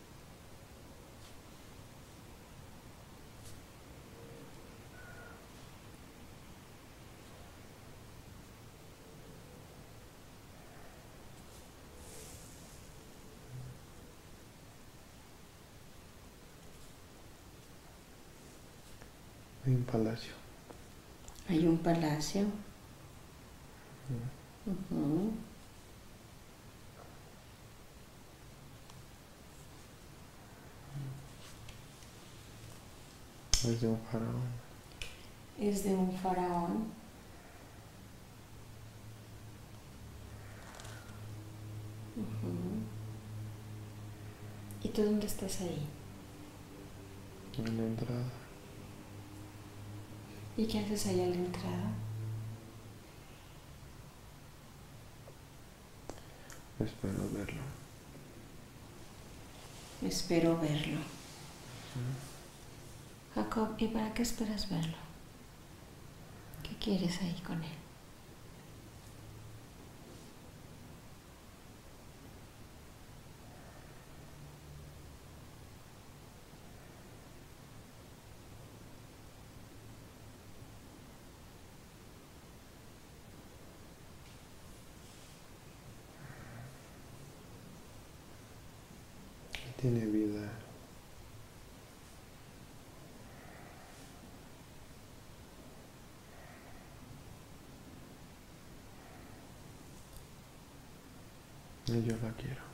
Hay un palacio. Hay un palacio. Uh-huh. Uh-huh. Es de un faraón. Es de un faraón. Uh-huh. ¿Y tú dónde estás ahí? En la entrada. ¿Y qué haces ahí a la entrada? Espero verlo. Espero verlo. Sí. Jacob, ¿y para qué esperas verlo? ¿Qué quieres ahí con él? Tiene vida. Y yo la quiero.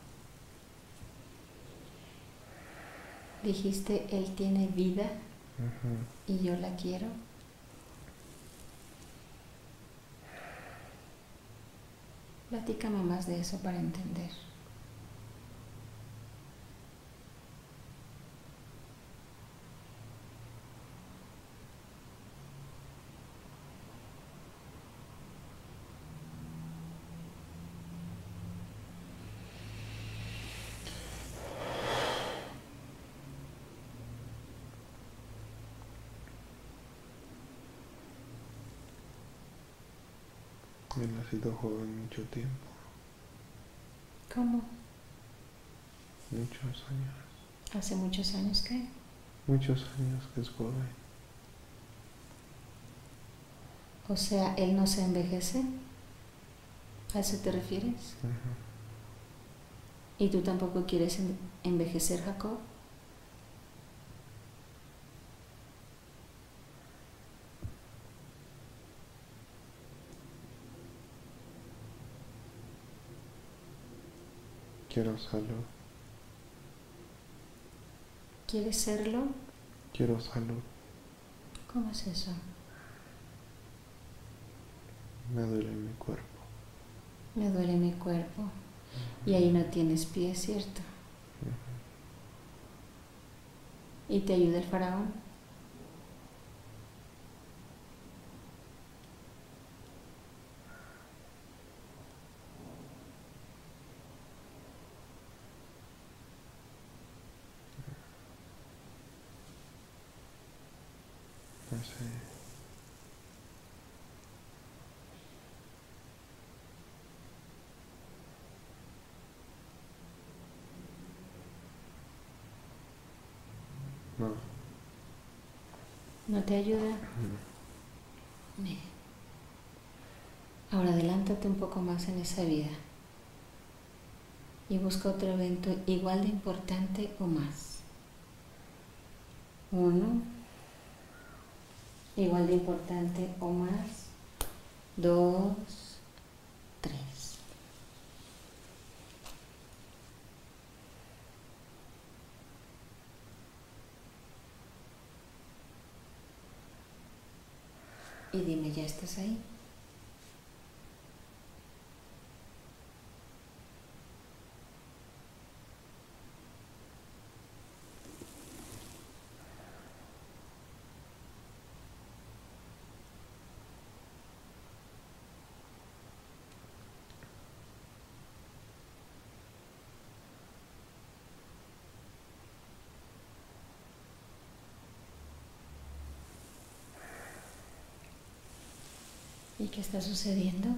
Dijiste, él tiene vida. Uh-huh. Y yo la quiero. Platícame más de eso para entender. Él ha sido joven mucho tiempo. ¿Cómo? Muchos años. ¿Hace muchos años qué? Muchos años que es joven. O sea, él no se envejece. ¿A eso te refieres? Ujú. ¿Y tú tampoco quieres envejecer, Jacob? Quiero salud. ¿Quieres serlo? Quiero salud. ¿Cómo es eso? Me duele mi cuerpo. Me duele mi cuerpo. Y ahí no tienes pies, ¿cierto? ¿Y te ayuda el faraón? No sé. No. ¿No te ayuda? No. Bien. Ahora adelántate un poco más en esa vida y busca otro evento igual de importante o más. Uno, igual de importante o más. Dos, tres. Y dime, ¿ya estás ahí? ¿Y qué está sucediendo?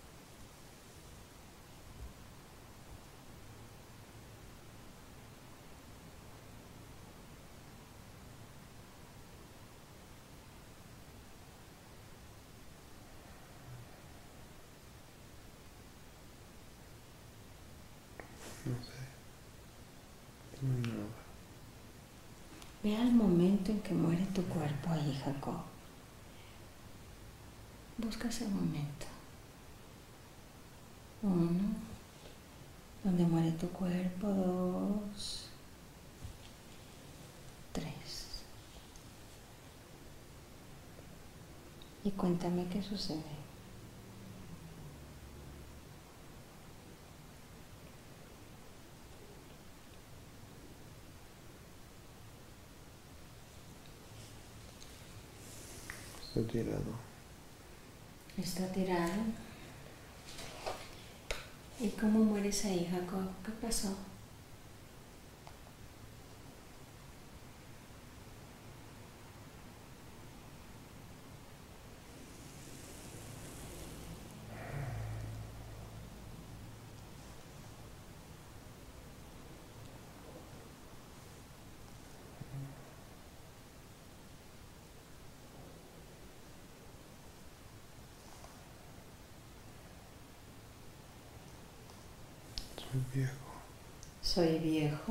No sé. No hay nada. Ve al momento en que muere tu cuerpo ahí, Jacob. Busca ese momento. Uno, donde muere tu cuerpo. Dos, tres. Y cuéntame qué sucede. Estoy tirado. Está tirado. ¿Y cómo mueres ahí, Jacob? ¿Qué pasó? Soy viejo. Soy viejo.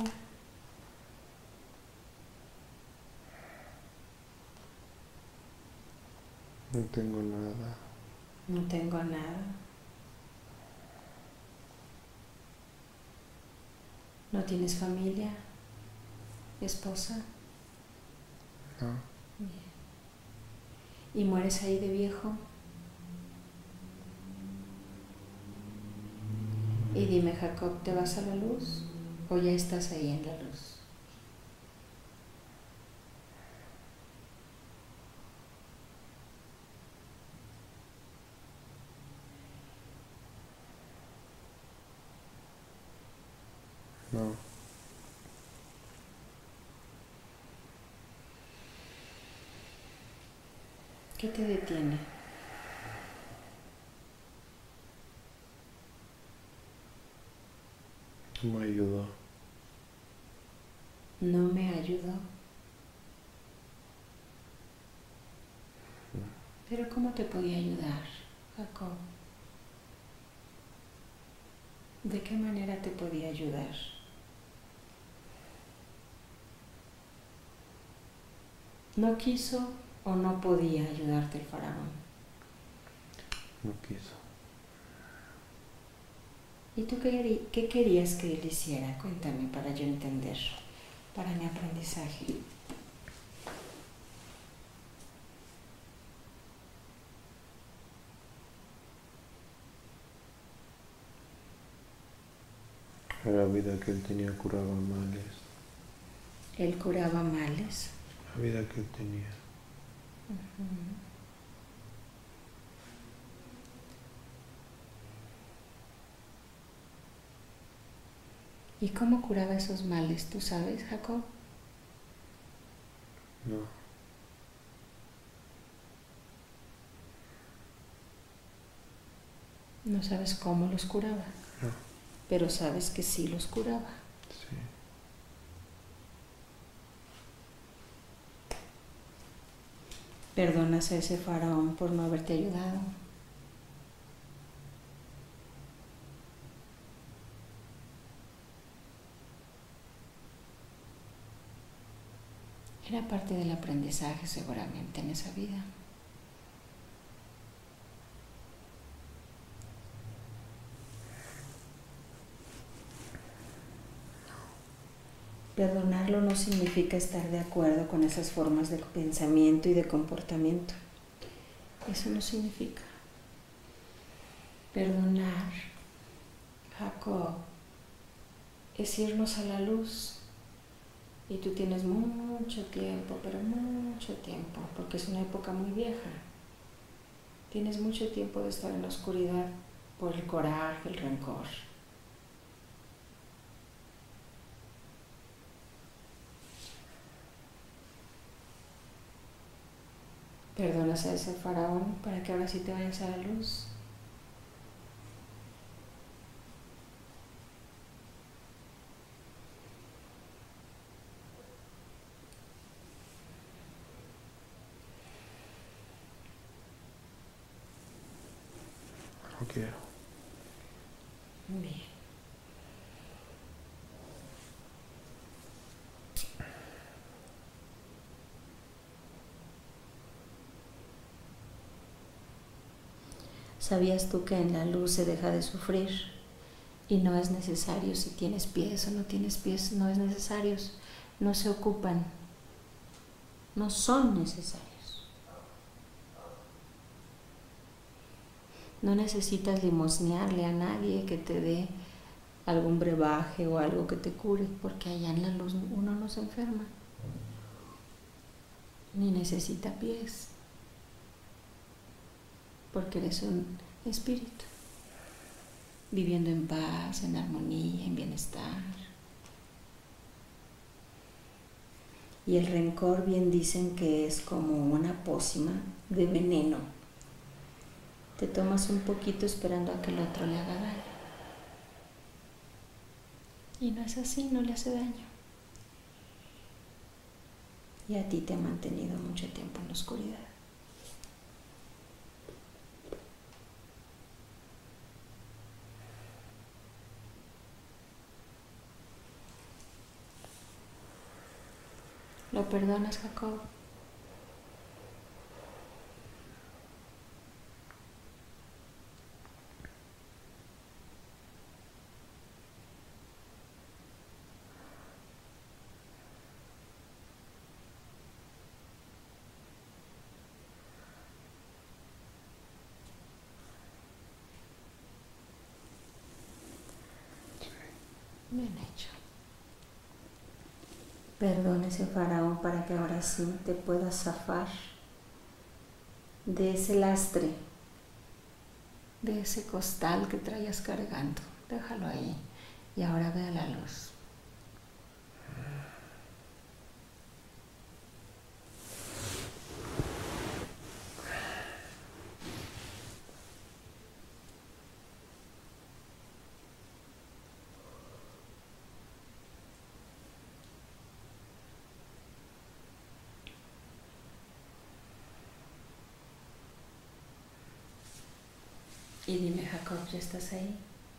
No tengo nada. No tengo nada. ¿No tienes familia? ¿Esposa? No. Bien. ¿Y mueres ahí de viejo? Y dime, Jacob, ¿te vas a la luz o ya estás ahí en la luz? No. ¿Qué te detiene? No me ayudó. No me ayudó. Pero ¿cómo te podía ayudar, Jacob? ¿De qué manera te podía ayudar? ¿No quiso o no podía ayudarte el faraón? No quiso. ¿Y tú qué, qué querías que él hiciera? Cuéntame para yo entender, para mi aprendizaje. La vida que él tenía curaba males. Él curaba males. La vida que él tenía. Uh-huh. ¿Y cómo curaba esos males? ¿Tú sabes, Jacob? No. No sabes cómo los curaba. No. Pero sabes que sí los curaba. Sí. ¿Perdonas a ese faraón por no haberte ayudado? Era parte del aprendizaje seguramente en esa vida. Perdonarlo no significa estar de acuerdo con esas formas de pensamiento y de comportamiento. Eso no significa. Perdonar, Jacob, es irnos a la luz. Y tú tienes mucho tiempo, pero mucho tiempo, porque es una época muy vieja. Tienes mucho tiempo de estar en la oscuridad por el coraje, el rencor. Perdonas a ese faraón para que ahora sí te vayas a la luz. No quiero. Bien. ¿Sabías tú que en la luz se deja de sufrir? Y no es necesario si tienes pies o no tienes pies, no es necesario, no se ocupan, no son necesarios. No necesitas limosnearle a nadie que te dé algún brebaje o algo que te cure, porque allá en la luz uno no se enferma, ni necesita pies, porque eres un espíritu, viviendo en paz, en armonía, en bienestar. Y el rencor bien dicen que es como una pócima de veneno. Te tomas un poquito esperando a que el otro le haga daño. Y no es así, no le hace daño. Y a ti te ha mantenido mucho tiempo en la oscuridad. ¿Lo perdonas, Jacob? Bien hecho. Perdona ese faraón para que ahora sí te puedas zafar de ese lastre, de ese costal que traías cargando. Déjalo ahí y ahora ve a la luz. Y dime, Jacob, ¿ya estás ahí?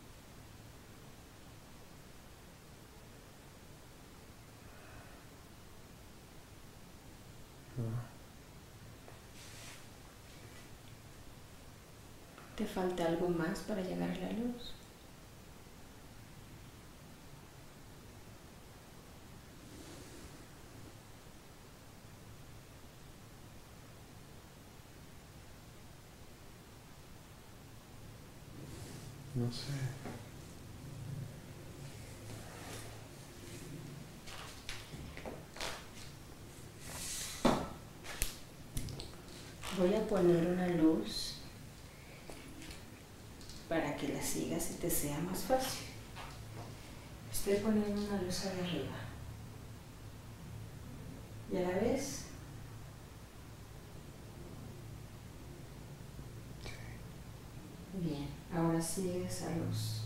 No. ¿Te falta algo más para llegar a la luz? No sé. Voy a poner una luz para que la sigas y te sea más fácil. Estoy poniendo una luz de arriba. ¿Ya la ves? Bien, ahora sigue esa luz.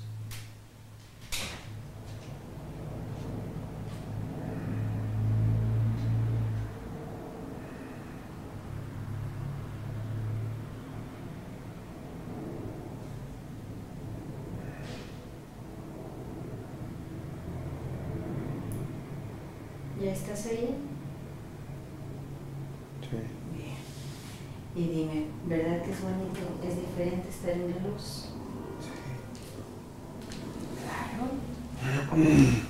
¿Ya estás ahí? Sí. Bien. Y dime, ¿verdad que es bonito? ¿Es diferente estar en la luz? Sí. Claro.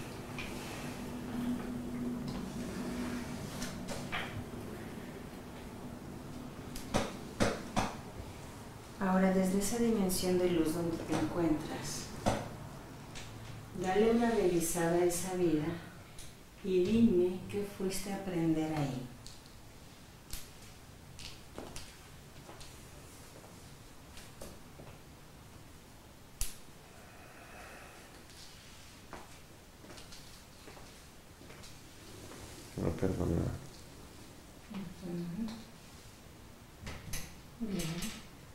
Ahora, desde esa dimensión de luz donde te encuentras, dale una revisada a esa vida y dime qué fuiste a aprender ahí. No perdonar. Uh-huh. Bien.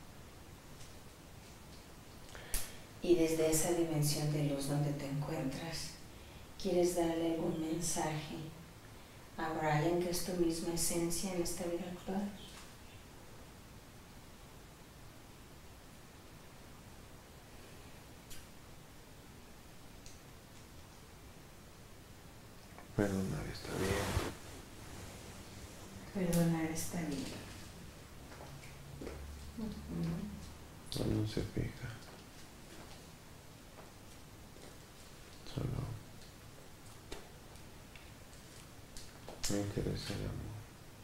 Y desde esa dimensión de luz donde te encuentras, ¿quieres darle algún mensaje a Brian, que es tu misma esencia en esta vida actual? Perdonar está bien. Perdonar está bien. Uh-huh. No, no se fija. Solo me interesa el amor.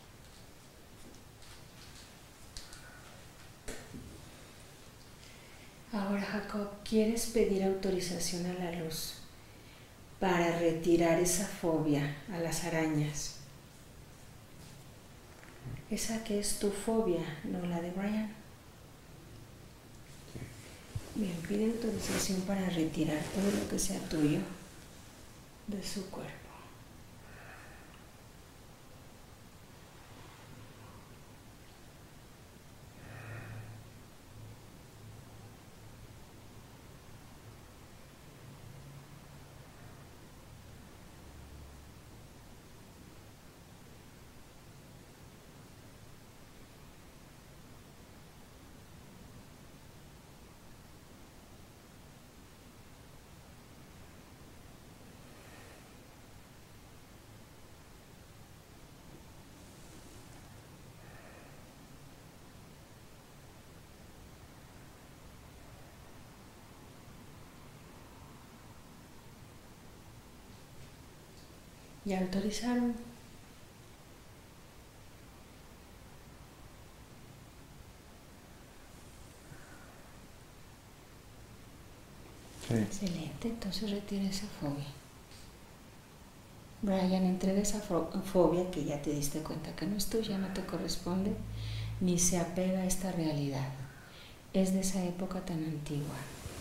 Ahora, Jacob, ¿quieres pedir autorización a la luz para retirar esa fobia a las arañas? Esa que es tu fobia, no la de Brian. Bien, pide autorización para retirar todo lo que sea tuyo de su cuerpo. ¿Ya autorizaron? Sí. Excelente, entonces retira esa fobia. Brian, entrega esa fobia que ya te diste cuenta que no es tuya, no te corresponde, ni se apega a esta realidad. Es de esa época tan antigua.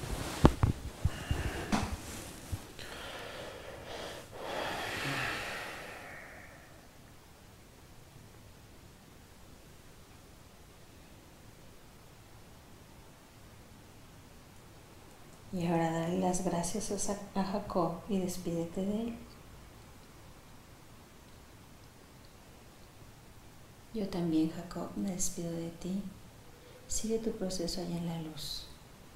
Y ahora dale las gracias a Jacob y despídete de él. Yo también, Jacob, me despido de ti. Sigue tu proceso allá en la luz.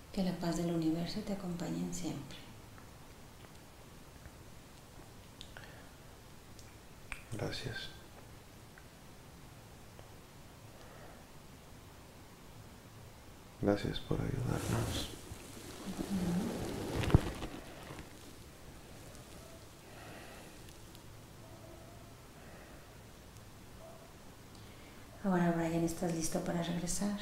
Que la paz del universo te acompañe siempre. Gracias. Gracias por ayudarnos. Ahora, Brian, ¿estás listo para regresar?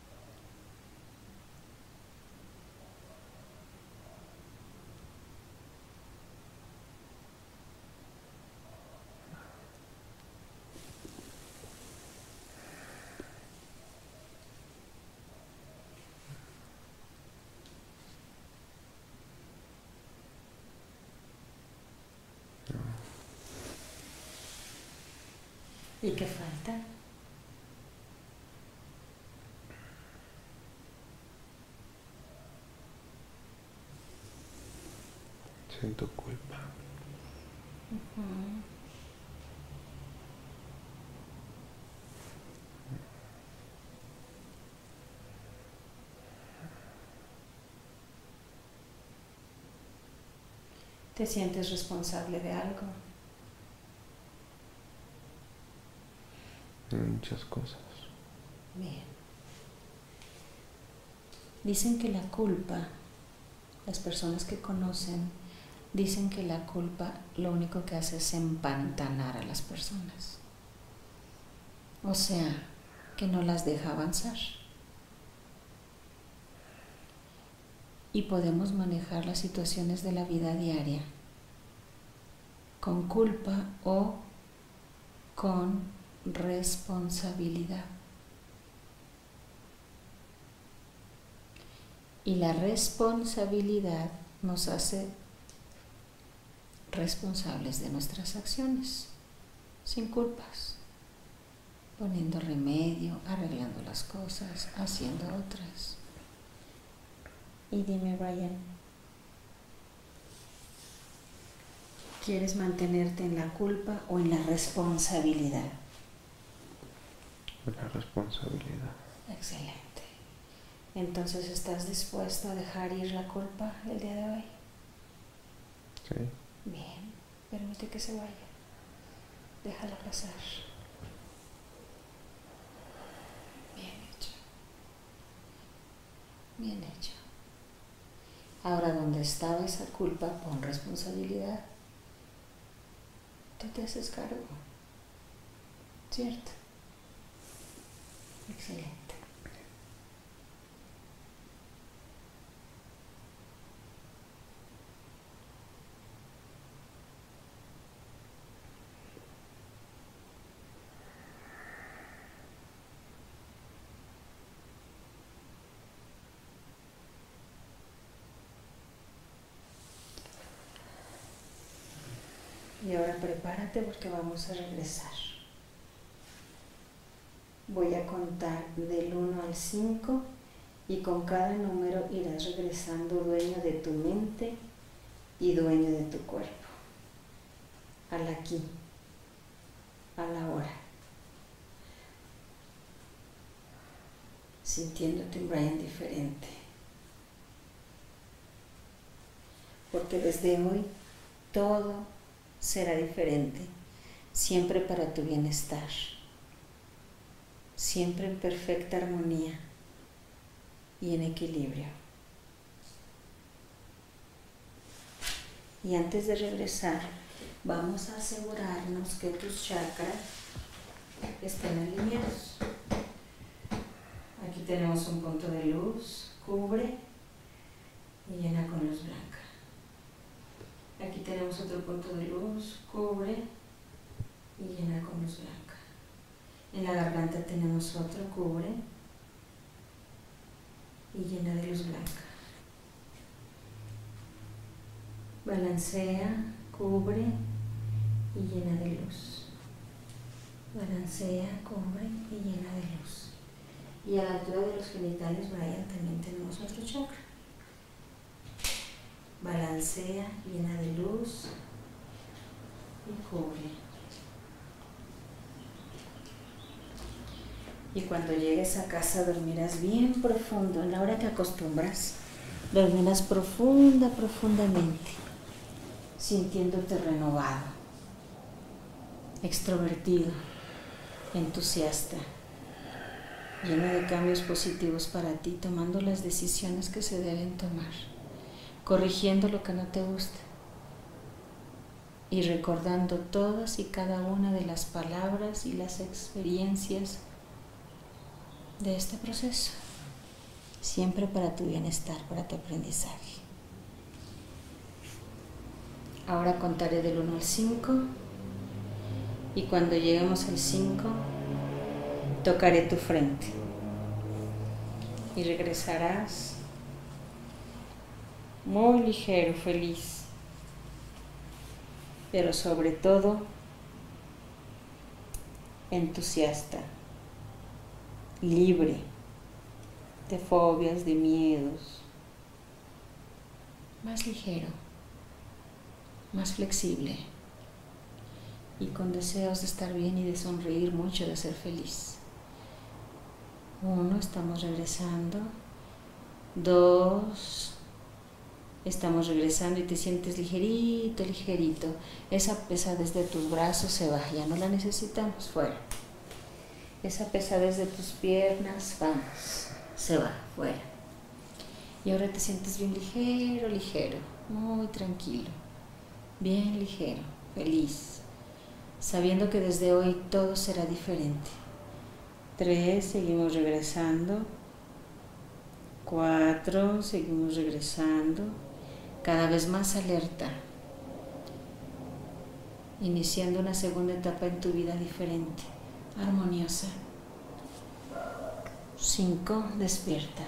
¿Y qué falta? Siento culpa. Uh-huh. ¿Te sientes responsable de algo? Muchas cosas. Bien. Dicen que la culpa, las personas que conocen, dicen que la culpa lo único que hace es empantanar a las personas. O sea, que no las deja avanzar. Y podemos manejar las situaciones de la vida diaria con culpa o con responsabilidad. Y la responsabilidad nos hace responsables de nuestras acciones, sin culpas, poniendo remedio, arreglando las cosas, haciendo otras. Y dime, Brian, ¿quieres mantenerte en la culpa o en la responsabilidad? La responsabilidad. Excelente. Entonces, ¿estás dispuesto a dejar ir la culpa el día de hoy? Sí. Bien, permite que se vaya. Déjala pasar. Bien hecho. Bien hecho. Ahora, donde estaba esa culpa, pon responsabilidad. Tú te haces cargo. ¿Cierto? Excelente. Y ahora prepárate porque vamos a regresar. Voy a contar del uno al cinco y con cada número irás regresando dueño de tu mente y dueño de tu cuerpo. Al aquí, a la hora. Sintiéndote, Brian, diferente. Porque desde hoy todo será diferente, siempre para tu bienestar, siempre en perfecta armonía y en equilibrio. Y antes de regresar, vamos a asegurarnos que tus chakras estén alineados. Aquí tenemos un punto de luz, cubre y llena con luz blanca. Aquí tenemos otro punto de luz, cubre y llena con luz blanca. En la garganta tenemos otro, cubre y llena de luz blanca. Balancea, cubre y llena de luz. Balancea, cubre y llena de luz. Y a la altura de los genitales, Brian, también tenemos otro chakra. Balancea, llena de luz y cubre. Y cuando llegues a casa dormirás bien profundo. En la hora que acostumbras, Dormirás profunda, profundamente, sintiéndote renovado, extrovertido, entusiasta, lleno de cambios positivos para ti, tomando las decisiones que se deben tomar, corrigiendo lo que no te gusta y recordando todas y cada una de las palabras y las experiencias de este proceso, siempre para tu bienestar, para tu aprendizaje. Ahora contaré del uno al cinco y cuando lleguemos al cinco tocaré tu frente y regresarás muy ligero, feliz, pero sobre todo entusiasta, libre de fobias, de miedos, más ligero, más flexible y con deseos de estar bien y de sonreír mucho, de ser feliz. Uno, estamos regresando. Dos, estamos regresando y te sientes ligerito, ligerito. Esa pesadez de tus brazos se va, ya no la necesitamos, fuera. Esa pesadez de tus piernas, vamos, se va, fuera. Y ahora te sientes bien ligero, ligero, muy tranquilo, bien ligero, feliz, sabiendo que desde hoy todo será diferente. Tres, seguimos regresando. Cuatro, seguimos regresando. Cada vez más alerta, iniciando una segunda etapa en tu vida diferente, armoniosa. Cinco, despierta.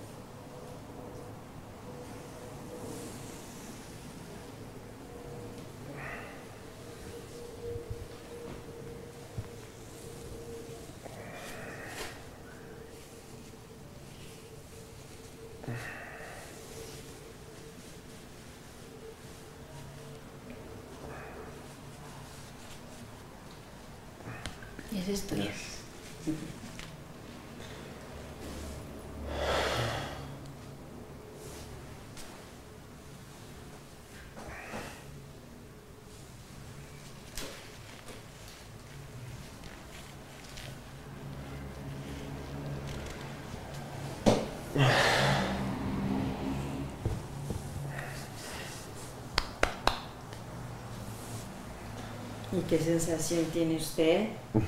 Y ese es tuyo. ¿Y qué sensación tiene usted?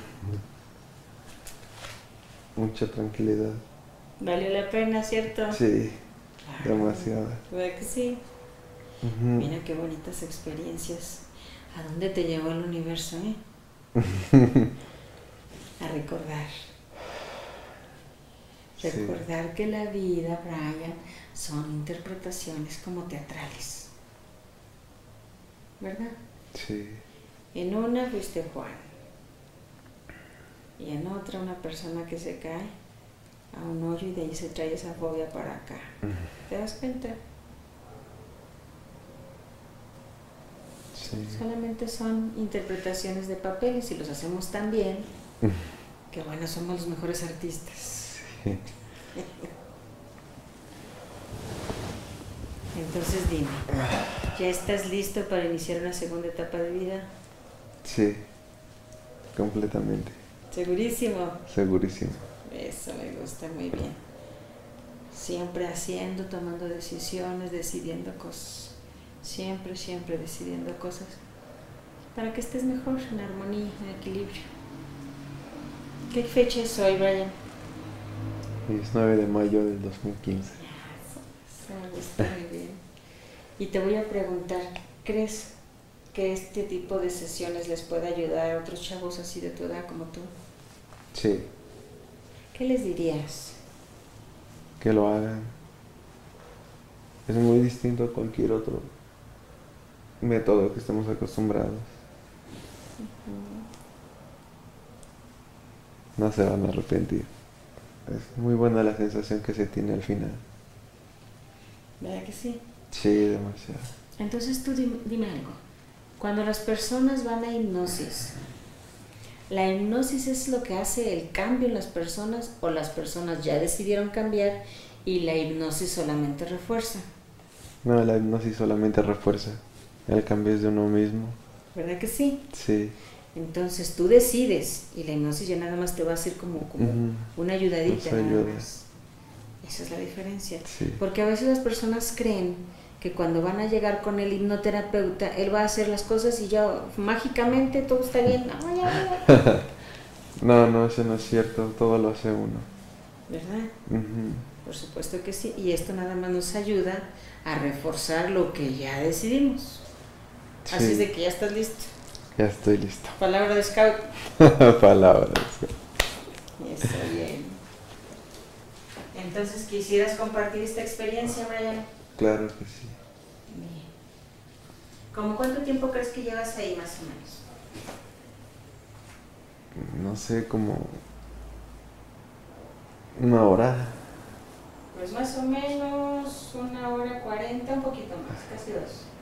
Mucha tranquilidad. ¿Valió la pena, cierto? Sí, demasiada. ¿Verdad que sí? Uh-huh. Mira qué bonitas experiencias. ¿A dónde te llevó el universo, eh? A recordar. Recordar sí. Que la vida, Brian, son interpretaciones como teatrales. ¿Verdad? Sí. En una fuiste Juan. Y en otra una persona que se cae a un hoyo y de ahí se trae esa fobia para acá. Uh-huh. ¿Te das cuenta? Sí. Solamente son interpretaciones de papeles y los hacemos tan bien que bueno, somos los mejores artistas. Sí. Entonces dime, ¿ya estás listo para iniciar una segunda etapa de vida? Sí, completamente. ¿Segurísimo? Segurísimo. Eso me gusta muy bien. Siempre haciendo, tomando decisiones, decidiendo cosas. Siempre, siempre decidiendo cosas para que estés mejor, en armonía, en equilibrio. ¿Qué fecha es hoy, Brian? diecinueve de mayo del dos mil quince. Eso está muy bien. Y te voy a preguntar, ¿crees que este tipo de sesiones les puede ayudar a otros chavos así de tu edad como tú? Sí. ¿Qué les dirías? Que lo hagan. Es muy distinto a cualquier otro método que estemos acostumbrados. Uh-huh. No se van a arrepentir. Es muy buena la sensación que se tiene al final. ¿Verdad que sí? Sí, demasiado. Entonces tú dime, dime algo. Cuando las personas van a hipnosis, ¿la hipnosis es lo que hace el cambio en las personas o las personas ya decidieron cambiar Y la hipnosis solamente refuerza. No, la hipnosis solamente refuerza. El cambio es de uno mismo. ¿Verdad que sí? Sí. Entonces tú decides y la hipnosis ya nada más te va a hacer como, como Ujú. una ayudadita. Nos Nada ayuda. más. Esa es la diferencia. Sí. Porque a veces las personas creen que cuando van a llegar con el hipnoterapeuta, él va a hacer las cosas y ya mágicamente todo está bien. No, ya, ya. No, no, eso no es cierto. Todo lo hace uno. ¿Verdad? Ujú. Por supuesto que sí. Y esto nada más nos ayuda a reforzar lo que ya decidimos. Sí. Así es de que ya estás listo. Ya estoy listo. Palabra de scout. Palabras. Está bien. Entonces, ¿quisieras compartir esta experiencia, Brian? Claro que sí. Bien. ¿Cómo cuánto tiempo crees que llevas ahí, más o menos? No sé, como una hora. Pues más o menos una hora cuarenta, un poquito más, casi dos.